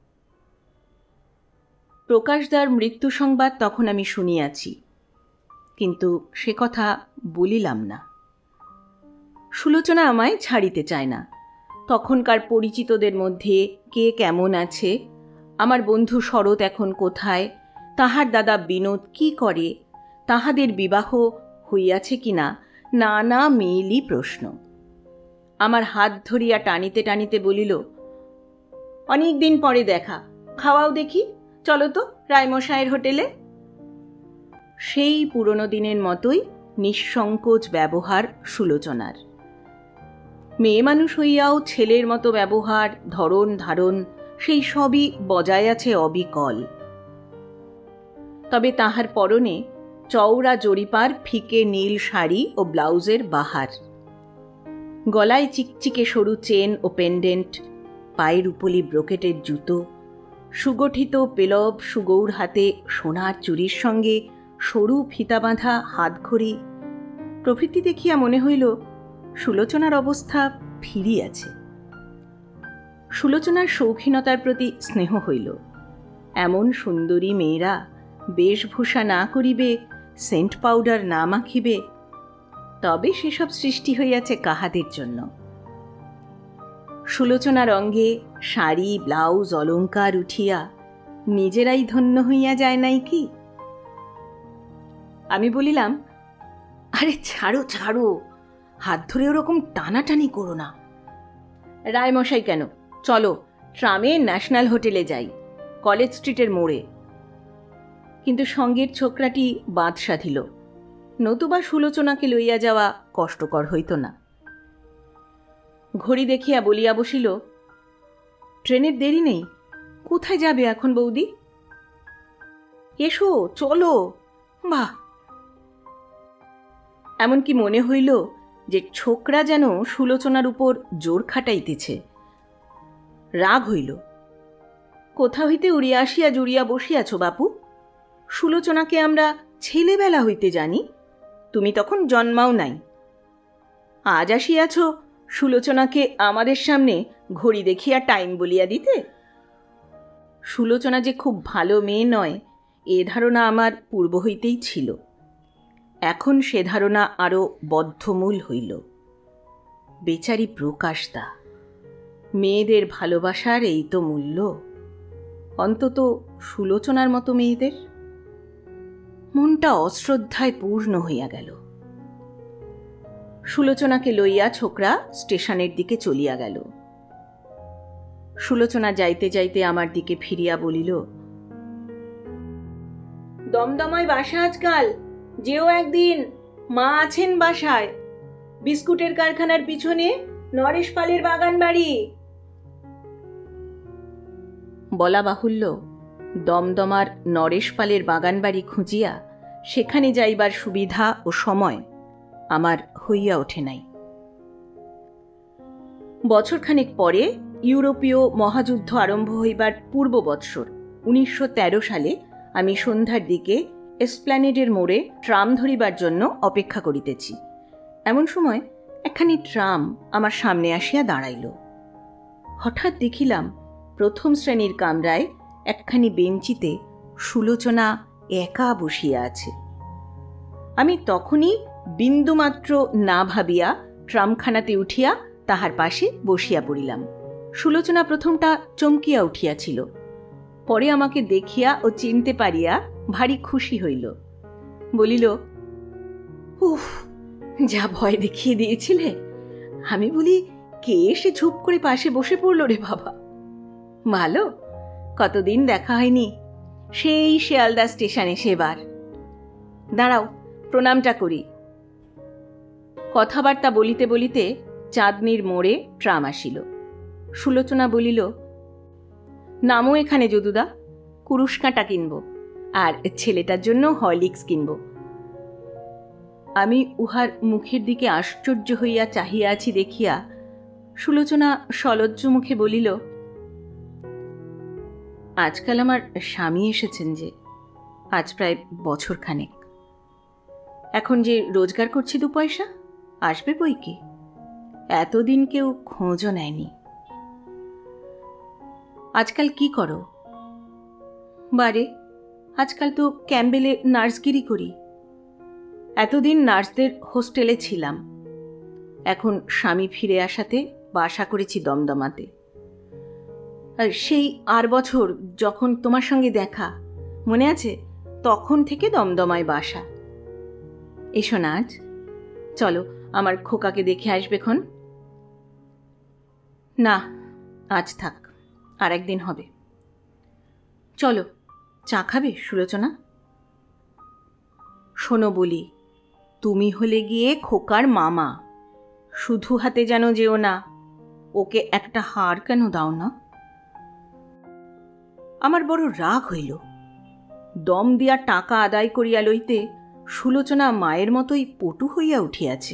প্রকাশদার মৃত্যু সংবাদ তখন আমি শুনিয়াছি, কিন্তু সে কথা বলিলাম না। সুলোচনা আমায় ছাড়িতে চায় না। তখনকার পরিচিতদের মধ্যে কে কেমন আছে, আমার বন্ধু শরৎ এখন কোথায়, তাহার দাদা বিনোদ কি করে, তাহাদের বিবাহ হইয়াছে কিনা, নানা মেইলি প্রশ্ন। আমার হাত ধরিয়া টানিতে টানিতে বলিল, অনেক দিন পরে দেখা, খাওয়াও দেখি, চলো তো রায়মশায়ের হোটেলে। সেই পুরনো দিনের মতোই নিঃসংকোচ ব্যবহার সুলোচনার। মেয়ে মানুষ হইয়াও ছেলের মতো ব্যবহার, ধরন ধারণ সেই সবই বজায় আছে অবিকল। তবে তাহার পরনে চওড়া জরিপার ফিকে নীল শাড়ি ও ব্লাউজের বাহার, গলায় চিকচিকে সরু চেন ও পেন্ডেন্ট, পায়ের উপলি ব্রোকেটের জুতো, সুগঠিত পেলব সুগৌর হাতে সোনার চুরির সঙ্গে সরু ফিতা বাঁধা হাতঘড়ি প্রভৃতি দেখিয়া মনে হইল সুলোচনার অবস্থা ফিরিয়াছে। সুলোচনার শৌখিনতার প্রতি স্নেহ হইল। এমন সুন্দরী মেয়েরা বেশভূষা না করিবে, সেন্ট পাউডার না মাখিবে, তবে সেসব সৃষ্টি হইয়াছে কাহাদের জন্য? সুলোচনার অঙ্গে শাড়ি ব্লাউজ অলঙ্কার উঠিয়া নিজেরাই ধন্য হইয়া যায় নাই কি? আমি বলিলাম, আরে ছাড়ো ছাড়ো, হাত ধরে ওরকম টানাটানি করো না। রায়মশাই কেন, চলো ট্রামে ন্যাশনাল হোটেলে যাই, কলেজ স্ট্রিটের মোড়ে। কিন্তু সঙ্গের ছোকরাটি বাঁধ সাধিল, নতুবা সুলোচনাকে লইয়া যাওয়া কষ্টকর হইত না। ঘড়ি দেখিয়া বলিয়া বসিল, ট্রেনের দেরি নেই, কোথায় যাবে এখন বৌদি? এসো চলো। বাহ! এমনকি মনে হইল যে ছোকরা যেন সুলোচনার উপর জোর খাটাইতেছে। রাগ হইল। কোথা হইতে উড়িয়া আসিয়া জুড়িয়া বসিয়াছ বাপু? সুলোচনাকে আমরা ছেলেবেলা হইতে জানি, তুমি তখন জন্মাও নাই। আজ আসিয়াছ সুলোচনাকে আমাদের সামনে ঘড়ি দেখিয়া টাইম বলিয়া দিতে? সুলোচনা যে খুব ভালো মেয়ে নয়, এ ধারণা আমার পূর্ব হইতেই ছিল। এখন সে ধারণা আরও বদ্ধমূল হইল। বেচারি প্রকাশদা, মেয়েদের ভালোবাসার এই তো মূল্য, অন্তত সুলোচনার মতো মেয়েদের। মনটা অশ্রদ্ধায় পূর্ণ হইয়া গেল। সুলোচনাকে লইয়া ছোকরা স্টেশনের দিকে চলিয়া গেল। সুলোচনা যাইতে যাইতে আমার দিকে ফিরিয়া বলিল, দমদমায় বাসা আজকাল, যেও একদিন, মা আছেন বাসায়, বিস্কুটের কারখানার পিছনে নরেশ পালের বাগান বাড়ি। বলা বাহুল্য, দমদমার নরেশ পালের বাগান বাড়ি খুঁজিয়া সেখানে যাইবার সুবিধা ও সময় আমার হইয়া ওঠে নাই। বছরখানেক পরে ইউরোপীয় মহাযুদ্ধ আরম্ভ হইবার পূর্ব বৎসর উনিশশো তেরো সালে আমি সন্ধ্যার দিকে এসপ্ল্যানেডের মোড়ে ট্রাম ধরিবার জন্য অপেক্ষা করিতেছি। এমন সময় একখানি ট্রাম আমার সামনে আসিয়া দাঁড়াইল। হঠাৎ দেখিলাম প্রথম শ্রেণীর কামরায় একখানি বেঞ্চিতে সুলোচনা একা বসিয়া আছে। আমি তখনই বিন্দুমাত্র না ভাবিয়া ট্রামখানাতে উঠিয়া তাহার পাশে বসিয়া পড়িলাম। সুলোচনা প্রথমটা চমকিয়া উঠিয়াছিল, পরে আমাকে দেখিয়া ও চিনতে পারিয়া ভারী খুশি হইল। বলিল, উফ, যা ভয় দেখিয়ে দিয়েছিলে! আমি বলি, কে এসে ঝুপ করে পাশে বসে পড়ল রে বাবা! ভালো, কতদিন দেখা হয়নি, সেই শিয়ালদা স্টেশনে সেবার। দাঁড়াও, প্রণামটা করি। কথাবার্তা বলিতে বলিতে চাঁদনির মোড়ে ট্রাম আসিল। সুলোচনা বলিল, নামো এখানে যদুদা, কুরুশকাঁটা কিনব, আর ছেলেটার জন্য হরলিক্স কিনব। আমি উহার মুখের দিকে আশ্চর্য হইয়া চাহিয়া আছি দেখিয়া সুলোচনা সলজ্জ মুখে বলিল, আজকাল আমার স্বামী এসেছেন যে, আজ প্রায় বছর খানেক। এখন যে রোজগার করছি দু পয়সা, আসবে বই কি, এতদিন কেউ খোঁজও নেয়নি। আজকাল কি করো? বারে, আজকাল তো ক্যাম্বেলে নার্সগিরি করি। এতদিন নার্সদের হোস্টেলে ছিলাম, এখন স্বামী ফিরে আসাতে বাসা করেছি দমদমাতে। সেই আর বছর যখন তোমার সঙ্গে দেখা, মনে আছে? তখন থেকে দমদমায় বাসা। এসো না আজ, চলো আমার খোকাকে দেখে আসবে খন। না, আজ থাক, আর একদিন হবে। চলো, চা খাবে সুলোচনা? শোনো বলি, তুমি হলে গিয়ে খোকার মামা, শুধু হাতে যেন যেও না, ওকে একটা হার কেন দাও না? আমার বড় রাগ হইল। দম দিয়া টাকা আদায় করিয়া লইতে সুলোচনা মায়ের মতোই পটু হইয়া উঠিয়াছে।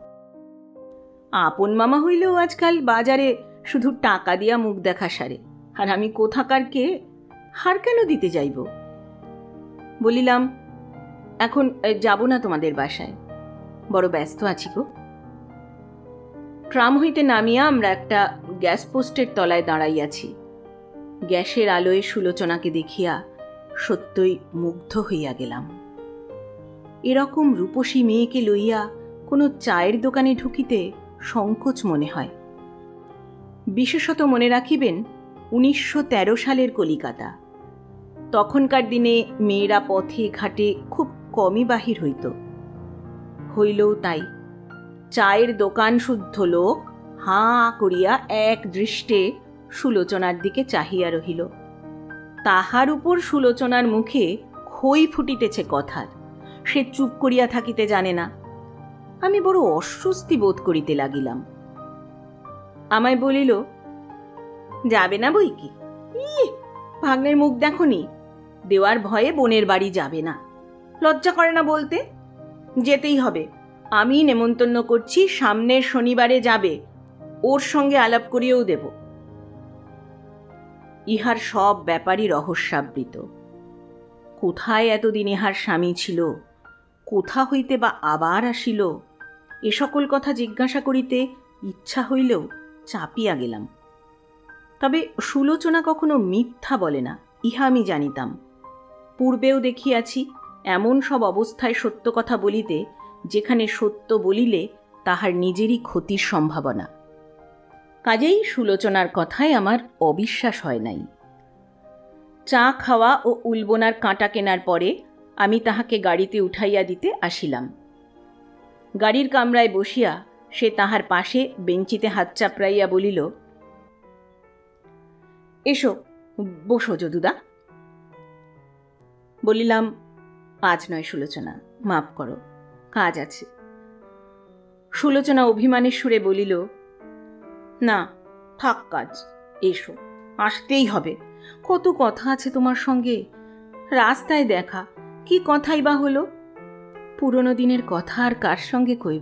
আপন মামা হইলেও আজকাল বাজারে শুধু টাকা দিয়া মুখ দেখা সারে, আর আমি কোথাকার কে, হার কেন দিতে যাইব? বলিলাম, এখন যাব না তোমাদের বাসায়, বড় ব্যস্ত আছি গো। ট্রাম হইতে নামিয়া আমরা একটা গ্যাস পোস্টের তলায় দাঁড়াইয়াছি। গ্যাসের আলোয় সুলোচনাকে দেখিয়া সত্যই মুগ্ধ হইয়া গেলাম। এরকম রূপসী মেয়েকে লইয়া কোনো চায়ের দোকানে ঢুকিতে সংকোচ মনে হয়। বিশেষত মনে রাখিবেন উনিশশো তেরো সালের কলিকাতা। তখনকার দিনে মেয়েরা পথে ঘাটে খুব কমই বাহির হইত। হইলও তাই। চায়ের দোকান শুদ্ধ লোক হাঁ করিয়া এক দৃষ্টে সুলোচনার দিকে চাহিয়া রহিল। তাহার উপর সুলোচনার মুখে খই ফুটিতেছে কথার, সে চুপ করিয়া থাকিতে জানে না। আমি বড় অস্বস্তি বোধ করিতে লাগিলাম। আমায় বলিল, যাবে না বই কি? ই ভাগ্নের মুখ দেখনি, দেওয়ার ভয়ে বোনের বাড়ি যাবে না। লজ্জা করে না বলতে? যেতেই হবে, আমি নেমন্তন্ন করছি, সামনের শনিবারে যাবে, ওর সঙ্গে আলাপ করিয়েও দেব। ইহার সব ব্যাপারই রহস্যাবৃত। কোথায় এতদিন ইহার স্বামী ছিল, কোথা হইতে বা আবার আসিল, এ সকল কথা জিজ্ঞাসা করিতে ইচ্ছা হইলেও চাপিয়া গেলাম। তবে সুলোচনা কখনো মিথ্যা বলে না, ইহা আমি জানিতাম। পূর্বেও দেখিয়াছি এমন সব অবস্থায় সত্য কথা বলিতে যেখানে সত্য বলিলে তাহার নিজেরই ক্ষতির সম্ভাবনা। কাজেই সুলোচনার কথায় আমার অবিশ্বাস হয় নাই। চা খাওয়া ও উলবোনার কাঁটা কেনার পরে আমি তাহাকে গাড়িতে উঠাইয়া দিতে আসিলাম। গাড়ির কামরায় বসিয়া সে তাহার পাশে বেঞ্চিতে হাত চাপড়াইয়া বলিল, এসো বসো যদুদা। বলিলাম, আজ নয় সুলোচনা, মাপ করো, কাজ আছে। সুলোচনা অভিমানের সুরে বলিল, না থাক কাজ, এসো, আসতেই হবে, কত কথা আছে তোমার সঙ্গে। রাস্তায় দেখা, কি কথাই বা হলো? পুরনো দিনের কথা আর কার সঙ্গে কইব?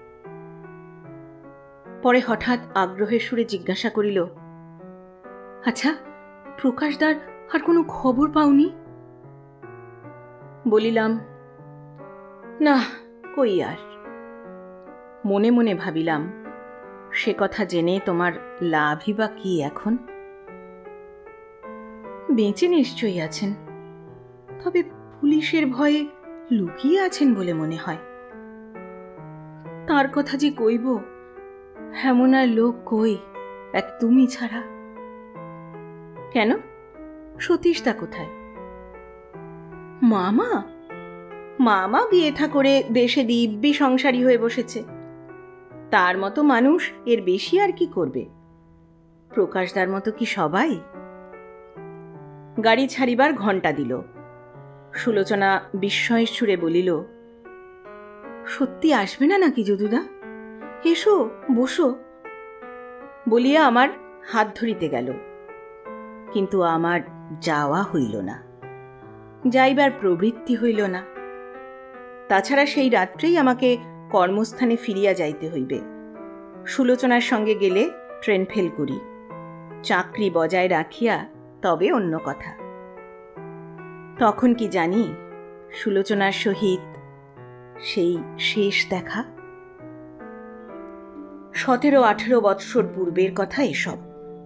পরে হঠাৎ আগ্রহের সুরে জিজ্ঞাসা করিল, আচ্ছা প্রকাশদার আর কোনো খবর পাওনি? বলিলাম, না কই আর। মনে মনে ভাবিলাম, সে কথা জেনে তোমার লাভই বা কি এখন? বেঁচে নিশ্চয়ই আছেন, তবে পুলিশের ভয়ে লুকিয়ে আছেন বলে মনে হয়। তার কথা যে কইব, এমন আর লোক কই এক তুমি ছাড়া। কেন, সতীশদা কোথায়? মামা? মামা বিয়ে থা করে দেশে দিব্যি সংসারী হয়ে বসেছে। তার মতো মানুষ এর বেশি আর কি করবে? প্রকাশদার মতো কি সবাই? গাড়ি ছাড়িবার ঘণ্টা দিল। সুলোচনা বিস্ময়ের সুরে বলিল, সত্যি আসবে না নাকি যদুদা? এসো বসো। বলিয়া আমার হাত ধরিতে গেল, কিন্তু আমার যাওয়া হইল না, যাইবার প্রবৃত্তি হইল না। তাছাড়া সেই রাত্রেই আমাকে কর্মস্থানে ফিরিয়া যাইতে হইবে। সুলোচনার সঙ্গে গেলে ট্রেন ফেল করি, চাকরি বজায় রাখিয়া তবে অন্য কথা। তখন কি জানি সুলোচনার সহিত সেই শেষ দেখা। সতেরো আঠেরো বৎসর পূর্বের কথা এসব।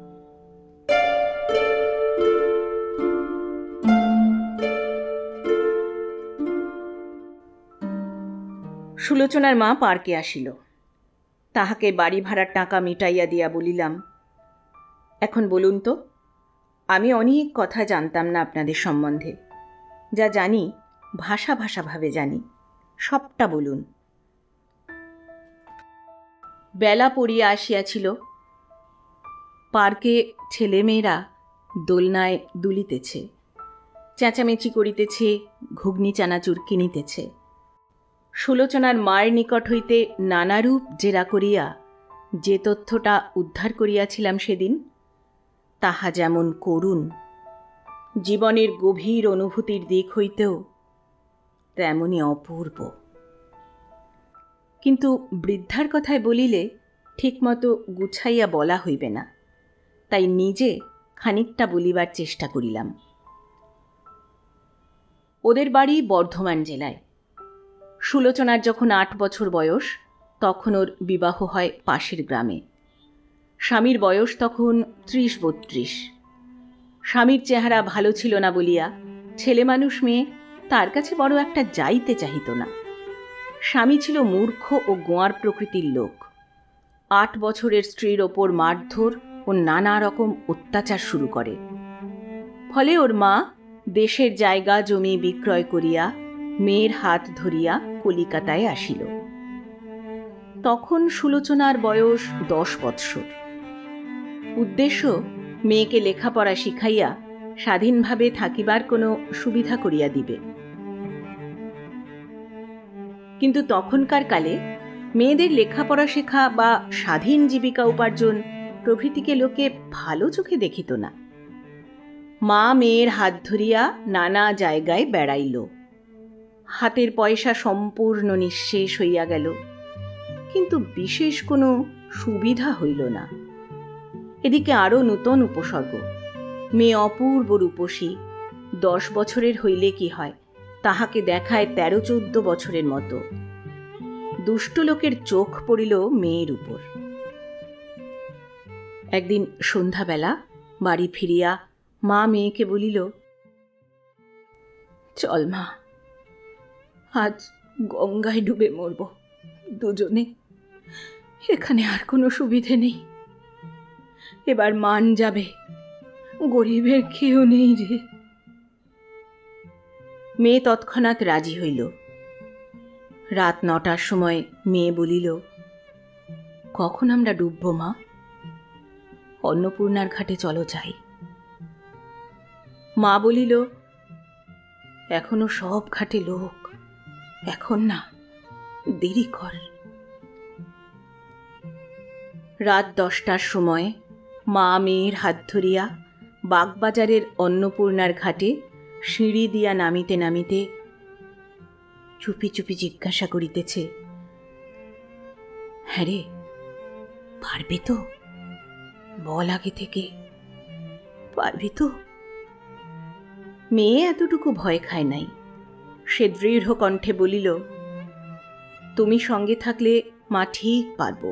সুলোচনার মা পার্কে আসিল। তাহাকে বাড়ি ভাড়ার টাকা মিটাইয়া দিয়া বলিলাম, এখন বলুন তো, আমি অনেক কথা জানতাম না আপনাদের সম্বন্ধে, যা জানি ভাষা ভাষাভাবে জানি, সবটা বলুন। বেলা পড়িয়া আসিয়াছিল। পার্কে ছেলেমেয়েরা দোলনায় দুলিতেছে, চেঁচামেচি করিতেছে, ঘুগনি চানাচুর কিনিতেছে। সুলোচনার মায়ের নিকট হইতে নানারূপ জেরা করিয়া যে তথ্যটা উদ্ধার করিয়াছিলাম সেদিন, তাহা যেমন করুণ, জীবনের গভীর অনুভূতির দিক হইতেও তেমনি অপূর্ব। কিন্তু বৃদ্ধার কথায় বলিলে ঠিকমতো গুছাইয়া বলা হইবে না, তাই নিজে খানিকটা বলিবার চেষ্টা করিলাম। ওদের বাড়ি বর্ধমান জেলায়। সুলোচনার যখন আট বছর বয়স, তখন ওর বিবাহ হয় পাশের গ্রামে। স্বামীর বয়স তখন ত্রিশ বত্রিশ। স্বামীর চেহারা ভালো ছিল না বলিয়া ছেলে মানুষ মেয়ে তার কাছে বড় একটা যাইতে চাহিত না। স্বামী ছিল মূর্খ ও গোয়ার প্রকৃতির লোক। আট বছরের স্ত্রীর ওপর মারধর ও নানা রকম অত্যাচার শুরু করে। ফলে ওর মা দেশের জায়গা জমি বিক্রয় করিয়া মেয়ের হাত ধরিয়া কলিকাতায় আসিল। তখন সুলোচনার বয়স দশ বৎসর। উদ্দেশ্য মেয়েকে লেখাপড়া শিখাইয়া স্বাধীনভাবে থাকিবার কোনো সুবিধা করিয়া দিবে। কিন্তু তখনকার কালে মেয়েদের লেখাপড়া শেখা বা স্বাধীন জীবিকা উপার্জন প্রভৃতিকে লোকে ভালো চোখে দেখিত না। মা মেয়ের হাত ধরিয়া নানা জায়গায় বেড়াইল। হাতের পয়সা সম্পূর্ণ নিঃশেষ হইয়া গেল, কিন্তু বিশেষ কোনো সুবিধা হইল না। এদিকে আরও নূতন উপসর্গ। মেয়ে অপূর্ব রূপসী, দশ বছরের হইলে কি হয়, তাহাকে দেখায় তেরো চৌদ্দ বছরের মতো। দুষ্ট লোকের চোখ পড়িল মেয়ের উপর। একদিন সন্ধ্যাবেলা বাড়ি ফিরিয়া মা মেয়েকে বলিল, চল মা, আজ গঙ্গায় ডুবে মরব দুজনে। এখানে আর কোনো সুবিধে নেই। এবার মান যাবে, গরিবের কেউ নেই রে। মেয়ে তৎক্ষণাৎ রাজি হইল। রাত নটার সময় মেয়ে বলিল, কখন আমরা ডুবব মা? অন্নপূর্ণার ঘাটে চলো যাই। মা বলিল, এখনো সব ঘাটে লোক, এখন না, দেরি কর। রাত দশটার সময় মা মেয়ের হাত ধরিয়া বাগবাজারের অন্নপূর্ণার ঘাটে সিঁড়ি দিয়া নামিতে নামিতে চুপি চুপি জিজ্ঞাসা করিতেছে, হ্যাঁ রে, পারবি তো? বল আগে থেকে, পারবি তো? মেয়ে এতটুকু ভয় খায় নাই। সে দৃঢ় কণ্ঠে বলিল, তুমি সঙ্গে থাকলে মা ঠিক পারব।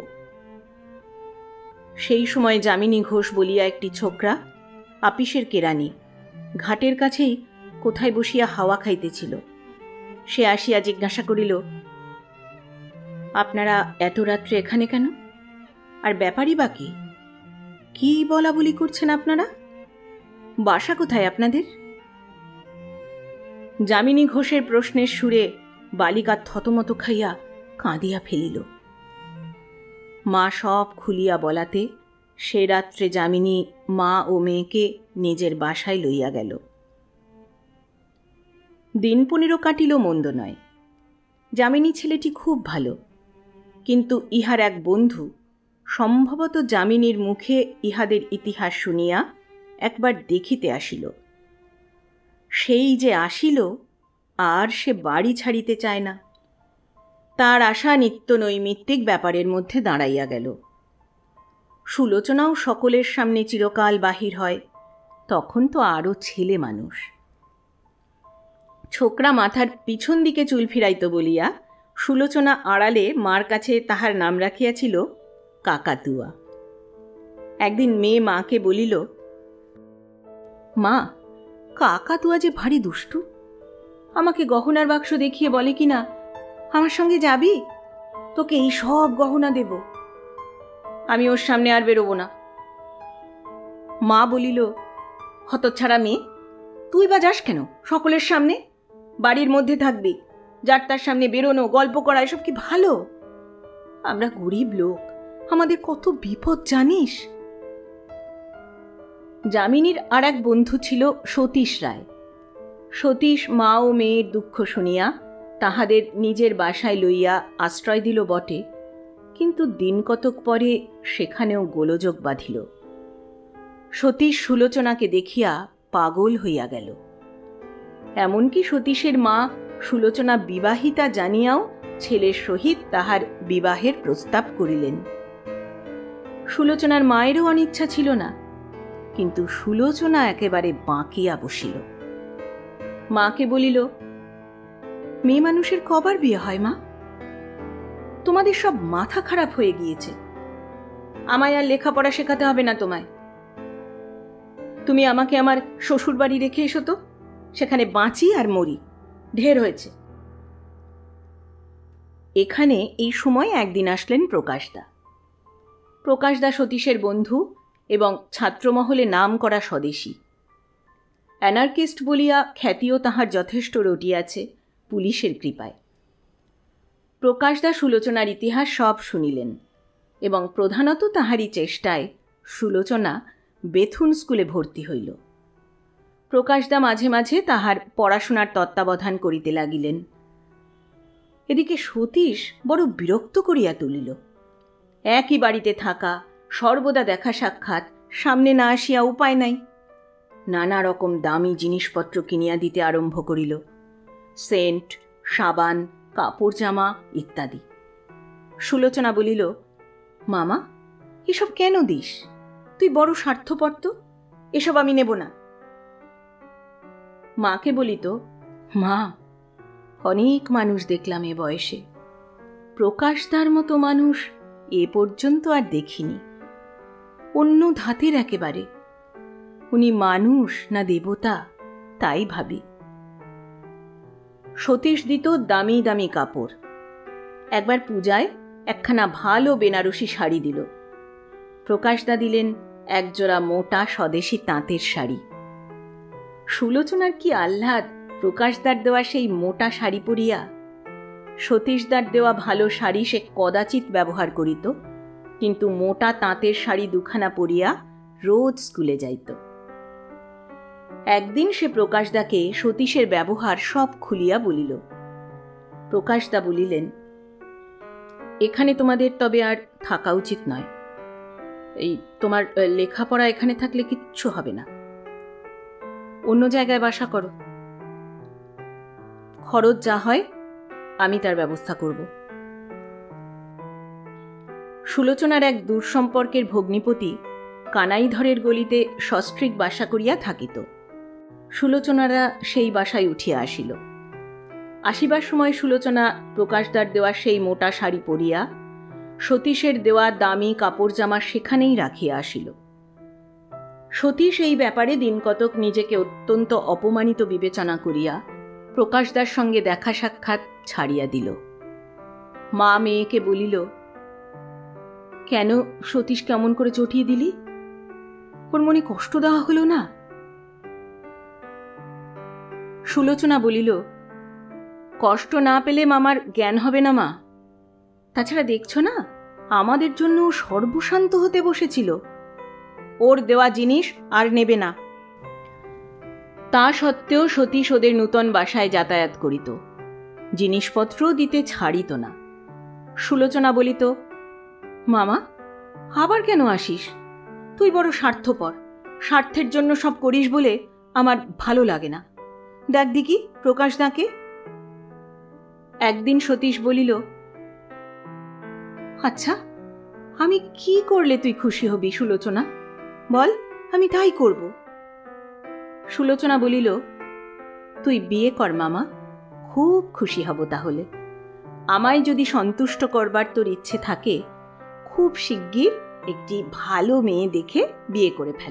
সেই সময় যামিনী ঘোষ বলিয়া একটি ছোকরা, আপিসের কেরানি, ঘাটের কাছেই কোথায় বসিয়া হাওয়া খাইতেছিল। সে আসিয়া জিজ্ঞাসা করিল, আপনারা এত রাত্রে এখানে কেন? আর ব্যাপারই বা কি? কি বলা বলি করছেন আপনারা? বাসা কোথায় আপনাদের? যামিনী ঘোষের প্রশ্নের সুরে বালিকা থতমত খাইয়া কাঁদিয়া ফেলিল। মা সব খুলিয়া বলাতে সে রাত্রে যামিনী মা ও মেয়েকে নিজের বাসায় লইয়া গেল। দিন পনেরো কাটিল মন্দ নয়। যামিনী ছেলেটি খুব ভালো, কিন্তু ইহার এক বন্ধু সম্ভবত যামিনীর মুখে ইহাদের ইতিহাস শুনিয়া একবার দেখিতে আসিল। সেই যে আসিল, আর সে বাড়ি ছাড়িতে চায় না। তার আশা নিত্য নৈমিত্তিক ব্যাপারের মধ্যে দাঁড়াইয়া গেল। সুলোচনাও সকলের সামনে চিরকাল বাহির হয়, তখন তো আরও ছেলে মানুষ। ছোকরা মাথার পিছন দিকে চুল ফিরাইত বলিয়া সুলোচনা আড়ালে মার কাছে তাহার নাম রাখিয়াছিল কাকাতুয়া। একদিন মেয়ে মাকে বলিল, মা, কাকাতুয়া যে ভারী দুষ্টু। আমাকে গহনার বাক্স দেখিয়ে বলে কিনা, আমার সঙ্গে যাবি, তোকে এই সব গহনা দেব। আমি ওর সামনে আর বেরোবো না। মা বলিল, হতচ্ছাড়া মেয়ে, তুই বা যাস কেন সকলের সামনে? বাড়ির মধ্যে থাকবি। যার তার সামনে বেরোনো, গল্প করা, এসব কি ভালো? আমরা গরিব লোক, আমাদের কত বিপদ জানিস। যামিনীর আর এক বন্ধু ছিল সতীশ রায়। সতীশ মা ও মেয়ের দুঃখ শুনিয়া তাহাদের নিজের বাসায় লইয়া আশ্রয় দিল বটে, কিন্তু দিন কতক পরে সেখানেও গোলযোগ বাঁধিল। সতীশ সুলোচনাকে দেখিয়া পাগল হইয়া গেল। এমনকি সতীশের মা সুলোচনা বিবাহিতা জানিয়াও ছেলের সহিত তাহার বিবাহের প্রস্তাব করিলেন। সুলোচনার মায়েরও অনিচ্ছা ছিল না, কিন্তু সুলোচনা একেবারে বাঁকিয়া বসিল। মাকে বলিল, মেয়ে মানুষের কবার বিয়ে হয় মা? তোমাদের সব মাথা খারাপ হয়ে গিয়েছে। আমায় আর লেখাপড়া শেখাতে হবে না তোমায়। তুমি আমাকে আমার শ্বশুর বাড়ি রেখে এসো তো, সেখানে বাঁচি আর মরি, ঢের হয়েছে। এখানে এই সময় একদিন আসলেন প্রকাশদা। প্রকাশদা সতীশের বন্ধু এবং ছাত্রমহলে নাম করা স্বদেশী। অ্যানার্কিস্ট বলিয়া খ্যাতিও তাহার যথেষ্ট রটিয়াছে পুলিশের কৃপায়। প্রকাশদা সুলোচনার ইতিহাস সব শুনিলেন এবং প্রধানত তাহারই চেষ্টায় সুলোচনা বেথুন স্কুলে ভর্তি হইল। প্রকাশদা মাঝে মাঝে তাহার পড়াশোনার তত্ত্বাবধান করিতে লাগিলেন। এদিকে সতীশ বড় বিরক্ত করিয়া তুলিল। একই বাড়িতে থাকা, সর্বদা দেখা সাক্ষাৎ, সামনে না আসিয়া উপায় নাই। নানা রকম দামি জিনিসপত্র কিনিয়া দিতে আরম্ভ করিল, সেন্ট, সাবান, কাপড় জামা ইত্যাদি। সুলোচনা বলিল, মামা, এসব কেন দিস? তুই বড় স্বার্থপর তো, এসব আমি নেব না। মাকে বলিত, মা, অনেক মানুষ দেখলাম এ বয়সে, প্রকাশদার মতো মানুষ এ পর্যন্ত আর দেখিনি। অন্য ধাতের একেবারে। উনি মানুষ না দেবতা তাই ভাবি। সতীশ দিত দামি দামি কাপড়। একবার পূজায় একখানা ভালো বেনারসি শাড়ি দিল। প্রকাশদা দিলেন একজোড়া মোটা স্বদেশী তাঁতের শাড়ি। সুলোচনার কি আহ্লাদ প্রকাশদার দেওয়া সেই মোটা শাড়ি পরিয়া। সতীশদার দেওয়া ভালো শাড়ি সে কদাচিৎ ব্যবহার করিত, কিন্তু মোটা তাঁতের শাড়ি দুখানা পরিয়া রোজ স্কুলে যাইত। একদিন সে প্রকাশদাকে সতীশের ব্যবহার সব খুলিয়া বলিল। প্রকাশদা বলিলেন, এখানে তোমাদের তবে আর থাকা উচিত নয়। এই তোমার লেখাপড়া এখানে থাকলে কিচ্ছু হবে না। অন্য জায়গায় বাসা করো। খরচ যা হয় আমি তার ব্যবস্থা করব। সুলোচনার এক দূর সম্পর্কের ভগ্নিপতি কানাইধরের গলিতে সস্ত্রীক বাসা করিয়া থাকিত। সুলোচনারা সেই বাসায় উঠিয়া আসিল। আসিবার সময় সুলোচনা প্রকাশদার দেওয়া সেই মোটা শাড়ি পরিয়া সতীশের দেওয়া দামি কাপড় জামা সেখানেই রাখিয়া আসিল। সতীশ এই ব্যাপারে দিন কতক নিজেকে অত্যন্ত অপমানিত বিবেচনা করিয়া প্রকাশদার সঙ্গে দেখা সাক্ষাৎ ছাড়িয়া দিল। মা মেয়েকে বলিল, কেন সতীশ কেমন করে চটিয়ে দিলি? ওর মনে কষ্ট দেওয়া হলো না? সুলোচনা বলিল, কষ্ট না পেলে মামার জ্ঞান হবে না মা। তাছাড়া দেখছো না, আমাদের জন্য সর্বশান্ত হতে বসেছিল। ওর দেওয়া জিনিস আর নেবে না। তা সত্ত্বেও সতীশ ওদের নূতন বাসায় যাতায়াত করিত, জিনিসপত্র দিতে ছাড়িত না। সুলোচনা বলিত, মামা, আবার কেন আসিস? তুই বড় স্বার্থপর, স্বার্থের জন্য সব করিস বলে আমার ভালো লাগে না। দেখ দেখি প্রকাশদাকে। একদিন সতীশ বলিল, আচ্ছা, আমি কি করলে তুই খুশি হবি সুলোচনা? বল, আমি তাই করব। সুলোচনা বলিল, তুই বিয়ে কর মামা, খুব খুশি হব তাহলে। আমায় যদি সন্তুষ্ট করবার তোর ইচ্ছে থাকে, খুব শিগগির একটি ভালো মেয়ে দেখে বিয়ে করে ফেল।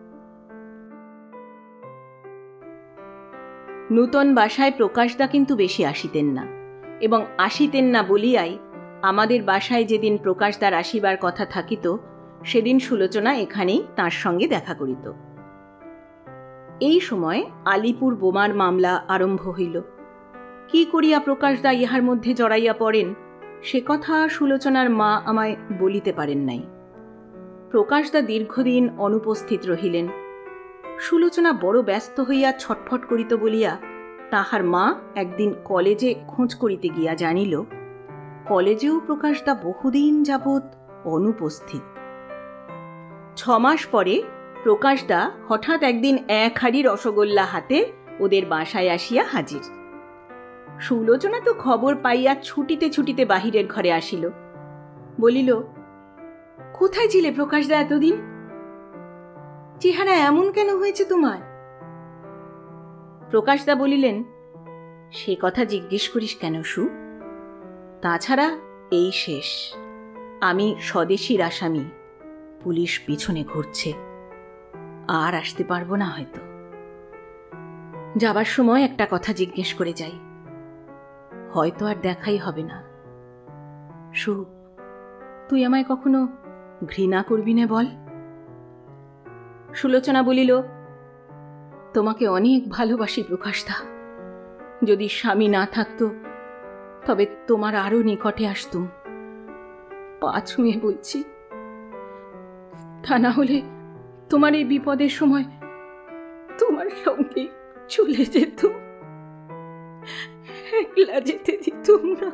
নূতন বাসায় প্রকাশদা কিন্তু বেশি আসিতেন না, এবং আসিতেন না বলিয়াই আমাদের বাসায় যেদিন প্রকাশদার আসিবার কথা থাকিত, সেদিন সুলোচনা এখানেই তাঁর সঙ্গে দেখা করিত। এই সময় আলিপুর বোমার মামলা আরম্ভ হইল। কি করিয়া প্রকাশদা ইহার মধ্যে জড়াইয়া পড়েন, সে কথা সুলোচনার মা আমায় বলিতে পারেন নাই। প্রকাশদা দীর্ঘদিন অনুপস্থিত রহিলেন। সুলোচনা বড় ব্যস্ত হইয়া ছটফট করিত বলিয়া তাহার মা একদিন কলেজে খোঁজ করিতে গিয়া জানিল কলেজেও প্রকাশদা বহুদিন যাবৎ অনুপস্থিত। ছমাস পরে প্রকাশদা হঠাৎ একদিন এক হাড়ি রসগোল্লা হাতে ওদের বাসায় আসিয়া হাজির। সুলোচনা তো খবর পাইয়া ছুটিতে ছুটিতে বাহিরের ঘরে আসিল। বলিল, কোথায় ছিলে প্রকাশদা এতদিন? চেহারা এমন কেন হয়েছে তোমার? প্রকাশদা বলিলেন, সে কথা জিজ্ঞেস করিস কেন সু? তাছাড়া এই শেষ, আমি স্বদেশীর আসামি, পুলিশ পিছনে ঘুরছে, আর আসতে পারবো না হয়তো। যাবার সময় একটা কথা জিজ্ঞেস করে যাই, হয়তো আর দেখাই হবে না। সু, তুই আমায় কখনো ঘৃণা করবি না বল? সুলোচনা বলিল, তোমাকে অনেক ভালোবাসি প্রকাশদা। যদি স্বামী না থাকতো তবে তোমার আরো নিকটে আসতুম। পা ছুঁয়ে বলছি, তা না হলে তোমার এই বিপদের সময় তোমার সঙ্গে চলে যেত, একলা যেতে দিতুম না।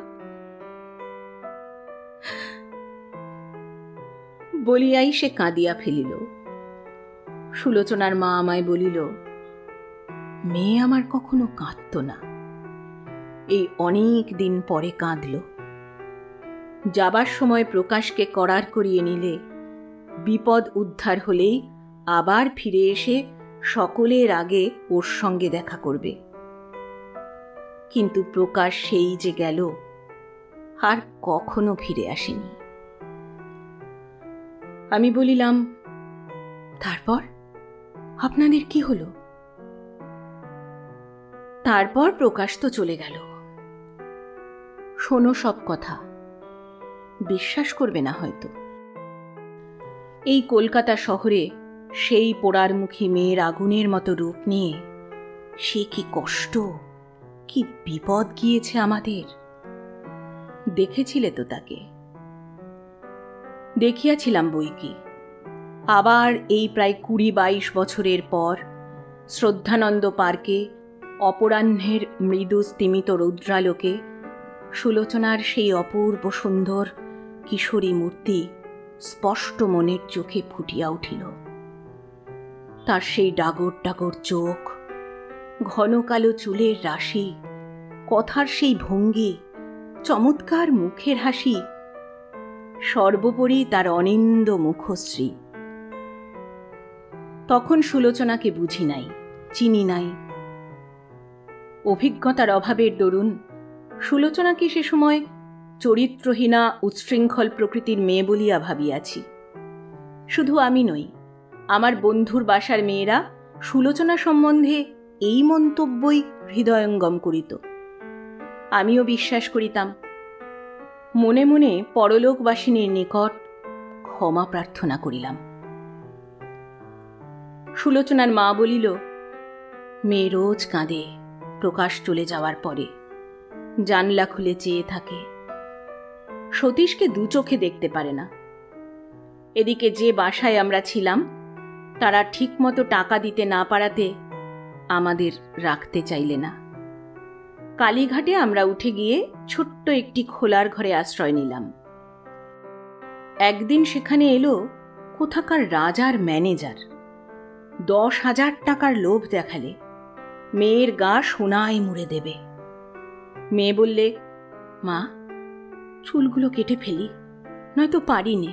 বলিয়াই সে কাঁদিয়া ফেলিল। সুলোচনার মা আমায় বলিল, মেয়ে আমার কখনো কাঁদত না, এই অনেক দিন পরে কাঁদল। যাবার সময় প্রকাশকে করার করিয়ে নিলে বিপদ উদ্ধার হলেই আবার ফিরে এসে সকলের আগে ওর সঙ্গে দেখা করবে। কিন্তু প্রকাশ সেই যে গেল, আর কখনো ফিরে আসেনি। আমি বলিলাম, তারপর আপনাদের কি হলো? তারপর প্রকাশ তো চলে গেল। শোনো সব কথা, বিশ্বাস করবে না হয়তো। এই কলকাতা শহরে সেই পোড়ার মুখী মেয়ের আগুনের মতো রূপ নিয়ে সে কি কষ্ট, কি বিপদ গিয়েছে আমাদের। দেখেছিলে তো তাকে? দেখিয়াছিলাম বই কি। আবার এই প্রায় কুড়ি বাইশ বছরের পর শ্রদ্ধানন্দ পার্কে অপরাহ্নের মৃদু স্তিমিত রৌদ্রালোকে সুলোচনার সেই অপূর্ব সুন্দর কিশোরী মূর্তি স্পষ্ট মনের চোখে ফুটিয়া উঠিল। তার সেই ডাগর ডাগর চোখ, ঘন কালো চুলের রাশি, কথার সেই ভঙ্গি, চমৎকার মুখের হাসি, সর্বোপরি তার অনিন্দ মুখশ্রী। তখন সুলোচনাকে বুঝি নাই, চিনি নাই। অভিজ্ঞতার অভাবের দরুন সুলোচনাকে সে সময় চরিত্রহীনা উচ্ছৃঙ্খল প্রকৃতির মেয়ে বলিয়া ভাবিয়াছি। শুধু আমি নই, আমার বন্ধুর বাসার মেয়েরা সুলোচনা সম্বন্ধে এই মন্তব্যই হৃদয়ঙ্গম করিত। আমিও বিশ্বাস করিতাম। মনে মনে পরলোকবাসিনীর নিকট ক্ষমা প্রার্থনা করিলাম। সুলোচনার মা বলিল, মেয়ে রোজ কাঁদে প্রকাশ চলে যাওয়ার পরে, জানলা খুলে চেয়ে থাকে, সতীশকে দু চোখে দেখতে পারে না। এদিকে যে বাসায় আমরা ছিলাম তারা ঠিক মতো টাকা দিতে না পারাতে আমাদের রাখতে চাইলে না। কালীঘাটে আমরা উঠে গিয়ে ছোট্ট একটি খোলার ঘরে আশ্রয় নিলাম। একদিন সেখানে এলো কোথাকার রাজার ম্যানেজার। দশ হাজার টাকার লোভ দেখালে মেয়ের গা সোনায় মুড়ে দেবে। মেয়ে বললে, মা, চুলগুলো কেটে ফেলি, নয়তো পারি নে।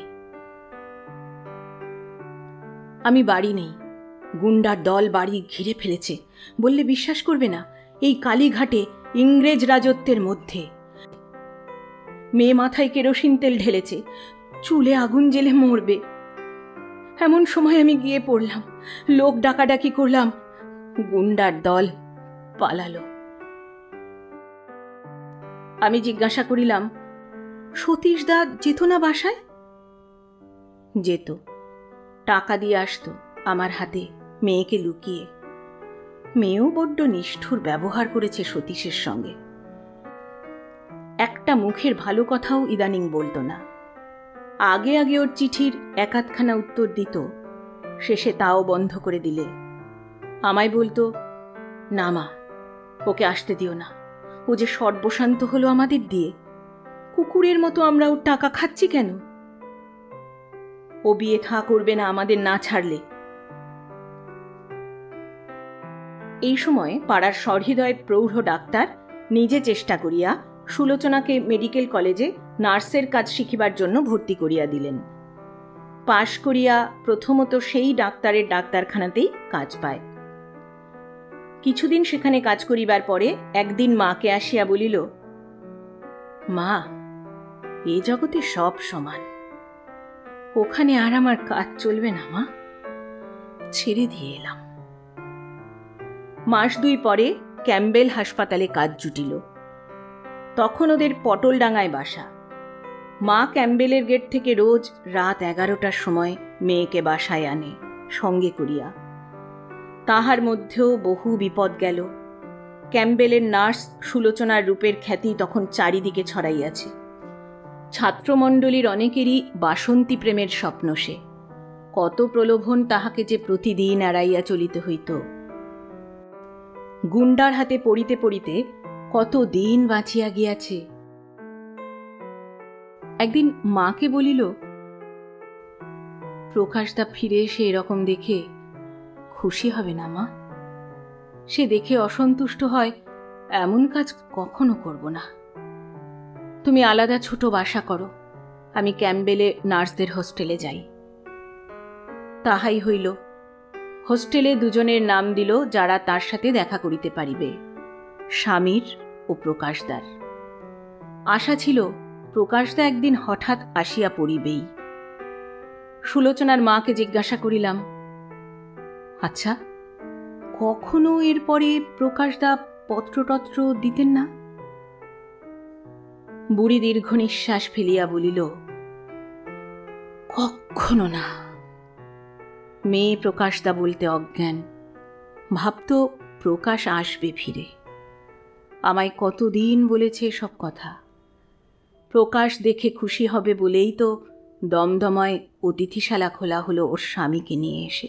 আমি বাড়ি নেই, গুন্ডার দল বাড়ি ঘিরে ফেলেছে বললে বিশ্বাস করবে না। এই কালীঘাটে ইংরেজ রাজত্বের মধ্যে। মেয়ে মাথায় কেরোসিন তেল ঢেলেছে, চুলে আগুন জ্বেলে মরবে। এমন সময় আমি গিয়ে পড়লাম, লোক ডাকাডাকি করলাম, গুন্ডার দল পালালো। আমি জিজ্ঞাসা করিলাম, সতীশ দা যেত না বাসায়? যেত, টাকা দিয়ে আসতো আমার হাতে মেয়েকে লুকিয়ে। মেয়েও বড্ড নিষ্ঠুর ব্যবহার করেছে সতীশের সঙ্গে। একটা মুখের ভালো কথাও ইদানিং বলতো না। আগে আগে ওর চিঠির এক আধখানা উত্তর দিত, শেষে তাও বন্ধ করে দিলে আমায় বলতো, না মা, ওকে আসতে দিও না। ও যে সর্বশান্ত হলো আমাদের দিয়ে। কুকুরের মতো আমরা ওর টাকা খাচ্ছি কেন? ও বিয়ে থা করবে না আমাদের না ছাড়লে। এই সময় পাড়ার সহৃদয় প্রৌঢ় ডাক্তার নিজে চেষ্টা করিয়া সুলোচনাকে মেডিকেল কলেজে নার্সের কাজ শিখিবার জন্য ভর্তি করিয়া দিলেন। পাশ করিয়া প্রথমত সেই ডাক্তারের ডাক্তারখানাতেই কাজ পায়। কিছুদিন সেখানে কাজ করিবার পরে একদিন মাকে আসিয়া বলিল, মা, এই জগতে সব সমান, ওখানে আর আমার কাজ চলবে না মা, ছেড়ে দিয়ে এলাম। মাস দুই পরে ক্যাম্বেল হাসপাতালে কাজ জুটিল। তখন ওদের পটলডাঙ্গায় বাসা। মা ক্যাম্বেলের গেট থেকে রোজ রাত এগারোটার সময় মেয়েকে বাসায় আনে সঙ্গে করিয়া। তাহার মধ্যেও বহু বিপদ গেল। ক্যাম্বেলের নার্স সুলোচনার রূপের খ্যাতি তখন চারিদিকে ছড়াইয়াছে। ছাত্রমণ্ডলীর অনেকেরই বাসন্তী প্রেমের স্বপ্ন সে। কত প্রলোভন তাহাকে যে প্রতিদিন এড়াইয়া চলিতে হইত। গুন্ডার হাতে পড়িতে পড়িতে কত দিন বাঁচিয়া গিয়াছে। একদিন মাকে বলিল, প্রকাশদা ফিরে এসে এরকম দেখে খুশি হবে না মা? সে দেখে অসন্তুষ্ট হয়, এমন কাজ কখনো করব না। তুমি আলাদা ছোট বাসা করো, আমি ক্যাম্বেলে নার্সদের হোস্টেলে যাই। তাহাই হইল। হোস্টেলে দুজনের নাম দিল যারা তার সাথে দেখা করিতে পারিবে, স্বামীর ও প্রকাশদার। আশা ছিল প্রকাশদা একদিন হঠাৎ আসিয়া পড়িবেই। সুলোচনার মাকে জিজ্ঞাসা করিলাম, আচ্ছা, কখনো এরপরে প্রকাশদা পত্রটত্র দিতেন না? বুড়ি দীর্ঘ নিঃশ্বাস ফেলিয়া বলিল, কখনো না। মেয়ে প্রকাশদা বলতে অজ্ঞান, ভাবত প্রকাশ আসবে ফিরে। আমায় কতদিন বলেছে সব কথা। প্রকাশ দেখে খুশি হবে বলেই তো দমদমায় অতিথিশালা খোলা হলো ওর স্বামীকে নিয়ে এসে।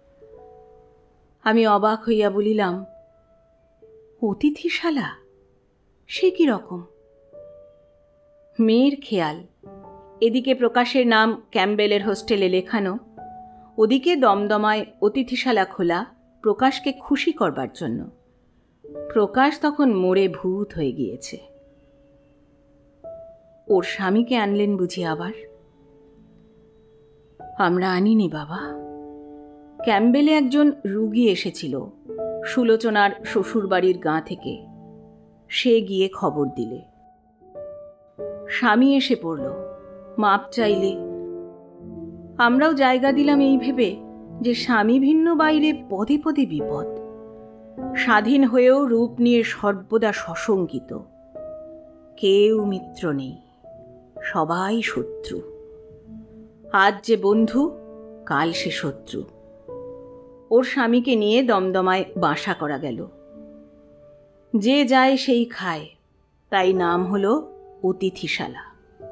আমি অবাক হইয়া বলিলাম, অতিথিশালা? সে কি রকম? মেয়ের খেয়াল, এদিকে প্রকাশের নাম ক্যাম্বেলের হোস্টেলে লেখানো, ওদিকে দমদমায় অতিথিশালা খোলা প্রকাশকে খুশি করবার জন্য। প্রকাশ তখন মরে ভূত হয়ে গিয়েছে। ওর স্বামীকে আনলেন বুঝি আবার? আমরা আনিনি বাবা। ক্যাম্বেলে একজন রুগী এসেছিল সুলোচনার শ্বশুরবাড়ির গাঁ থেকে। সে গিয়ে খবর দিলে। স্বামী এসে পড়ল, মাপ চাইলে। আমরাও জায়গা দিলাম এই ভেবে যে স্বামী ভিন্ন বাইরে পদে পদে বিপদ। স্বাধীন হয়েও রূপ নিয়ে সর্বদা সশঙ্কিত। কেউ মিত্র নেই, সবাই শত্রু। আজ যে বন্ধু, কাল সে শত্রু। ওর স্বামীকে নিয়ে দমদমায় বাসা করা গেল। যে যায় সেই খায়, তাই নাম হলো অতিথিশালা।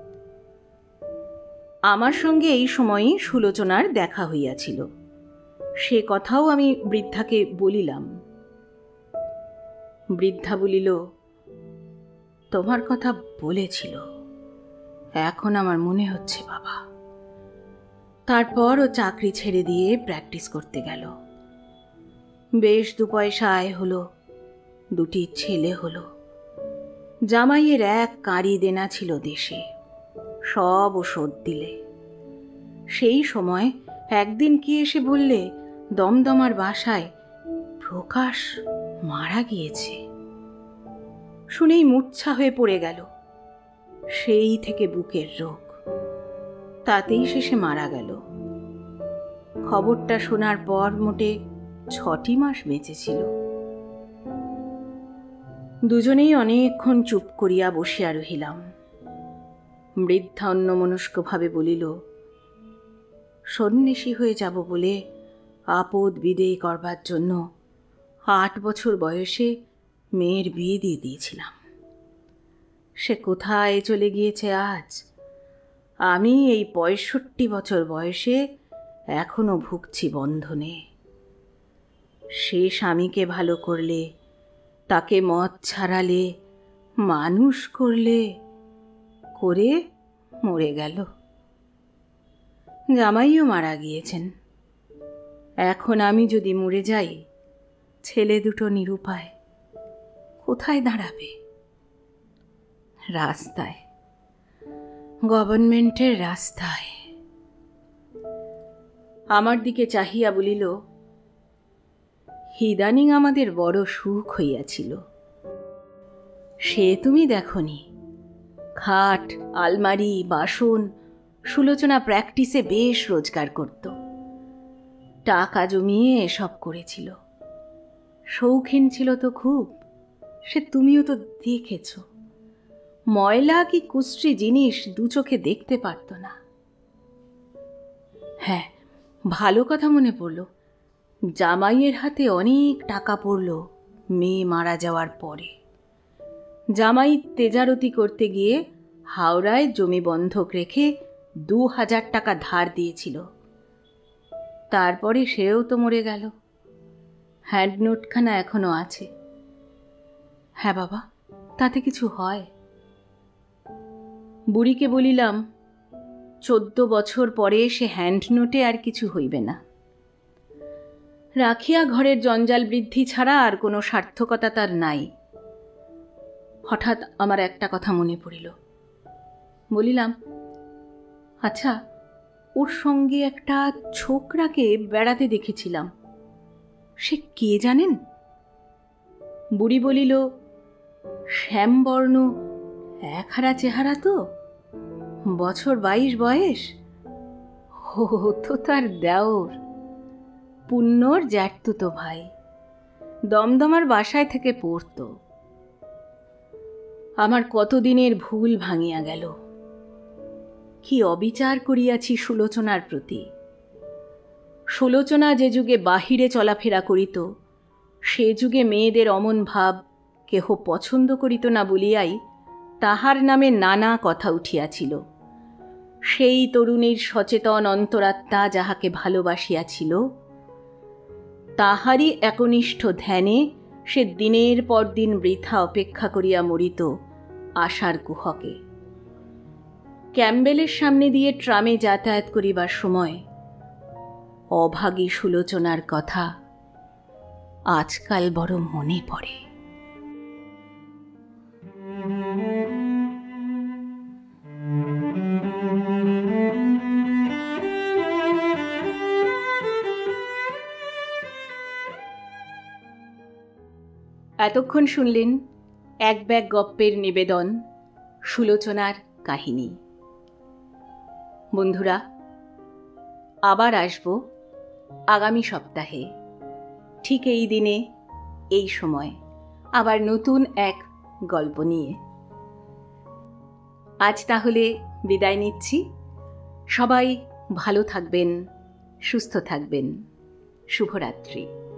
আমার সঙ্গে এই সময়ই সুলোচনার দেখা হইয়াছিল। সে কথাও আমি বৃদ্ধাকে বলিলাম। বৃদ্ধা বলিল, তোমার কথা বলেছিল, এখন আমার মনে হচ্ছে বাবা। তারপর ও চাকরি ছেড়ে দিয়ে প্র্যাকটিস করতে গেল। বেশ দু পয়সা আয় হলো, দুটি ছেলে হলো। জামাইয়ের এক কাঁড়ি দেনা ছিল দেশে, সব ও শোধ দিলে। সেই সময় একদিন কি এসে বললে দমদমার বাসায় প্রকাশ মারা গিয়েছে। শুনেই মূর্ছা হয়ে পড়ে গেল। সেই থেকে বুকের রোগ, তাতেই শেষে মারা গেল। খবরটা শোনার পর মোটে ছটি মাস বেঁচেছিল। দুজনেই অনেকক্ষণ চুপ করিয়া বসিয়া রহিলাম। বৃদ্ধা অন্যমনস্কভাবে বলিল, সন্ন্যাসী হয়ে যাব বলে আপদ বিদেয় করবার জন্য আট বছর বয়সে মেয়ের বিয়ে দিয়ে দিয়েছিলাম। সে কোথায় চলে গিয়েছে আজ? আমি এই পঁয়ষট্টি বছর বয়সে এখনো ভুগছি বন্ধনে। সে স্বামীকে ভালো করলে তাকে মদ ছাড়ালে, মানুষ করলে, করে মরে গেল। জামাইও মারা গিয়েছেন। এখন আমি যদি মরে যাই, ছেলে দুটো নিরুপায়, কোথায় দাঁড়াবে? রাস্তায়, গভর্নমেন্টের রাস্তায়। আমার দিকে চাহিয়া বলিল, ইদানিং আমাদের বড় সুখ হইয়াছিল। সে তুমি দেখনি। খাট, আলমারি, বাসন সুলোচনা প্র্যাকটিসে বেশ রোজগার করত। টাকা জমিয়ে এসব করেছিল। শৌখিন ছিল তো খুব, সে তুমিও তো দেখেছ। ময়লা কি কুশ্রী জিনিস দু চোখে দেখতে পারত না। হ্যাঁ, ভালো কথা মনে পড়ল, জামাইয়ের হাতে অনেক টাকা পড়ল মেয়ে মারা যাওয়ার পরে। জামাই তেজারতি করতে গিয়ে হাওড়ায় জমি বন্ধক রেখে দু হাজার টাকা ধার দিয়েছিল। তারপরে সেও তো মরে গেল। হ্যান্ড নোটখানা এখনো আছে। হ্যাঁ বাবা, তাতে কিছু হয়? বুড়িকে বলিলাম, চোদ্দ বছর পরে সে হ্যান্ড নোটে আর কিছু হইবে না। রাখিয়া ঘরের জঞ্জাল বৃদ্ধি ছাড়া আর কোনো সার্থকতা তার নাই। হঠাৎ আমার একটা কথা মনে পড়িল। বলিলাম, আচ্ছা, ওর সঙ্গে একটা ছোকরাকে বেড়াতে দেখেছিলাম, সে কে জানেন? বুড়ি বলিল, শ্যামবর্ণ, একহারা চেহারা তো, বছর বাইশ বয়স। ও তো তার দেওর, পুণ্যর জ্যাঠতুতো ভাই, দমদমার বাসায় থেকে পড়ত। আমার কতদিনের ভুল ভাঙিয়া গেল। কি অবিচার করিয়াছি সুলোচনার প্রতি। সুলোচনা যে যুগে বাহিরে চলাফেরা করিত, সে যুগে মেয়েদের অমন ভাব কেহ পছন্দ করিত না বলিয়াই তাহার নামে নানা কথা উঠিয়াছিল। সেই তরুণীর সচেতন অন্তরাত্মা যাহাকে ভালোবাসিয়াছিল, তাহারই একনিষ্ঠ ধ্যানে সে দিনের পর দিন বৃথা অপেক্ষা করিয়া মরিত আশার কুহকে। ক্যাম্বেলের সামনে দিয়ে ট্রামে যাতায়াত করিবার সময় অভাগী সুলোচনার কথা আজকাল বড় মনে পড়ে। এতক্ষণ শুনলেন এক ব্যাগ গপ্পের নিবেদন, সুলোচনার কাহিনী। বন্ধুরা, আবার আসব আগামী সপ্তাহে ঠিক এই দিনে এই সময় আবার নতুন এক গল্প নিয়ে। আজ তাহলে বিদায় নিচ্ছি। সবাই ভালো থাকবেন, সুস্থ থাকবেন। শুভরাত্রি।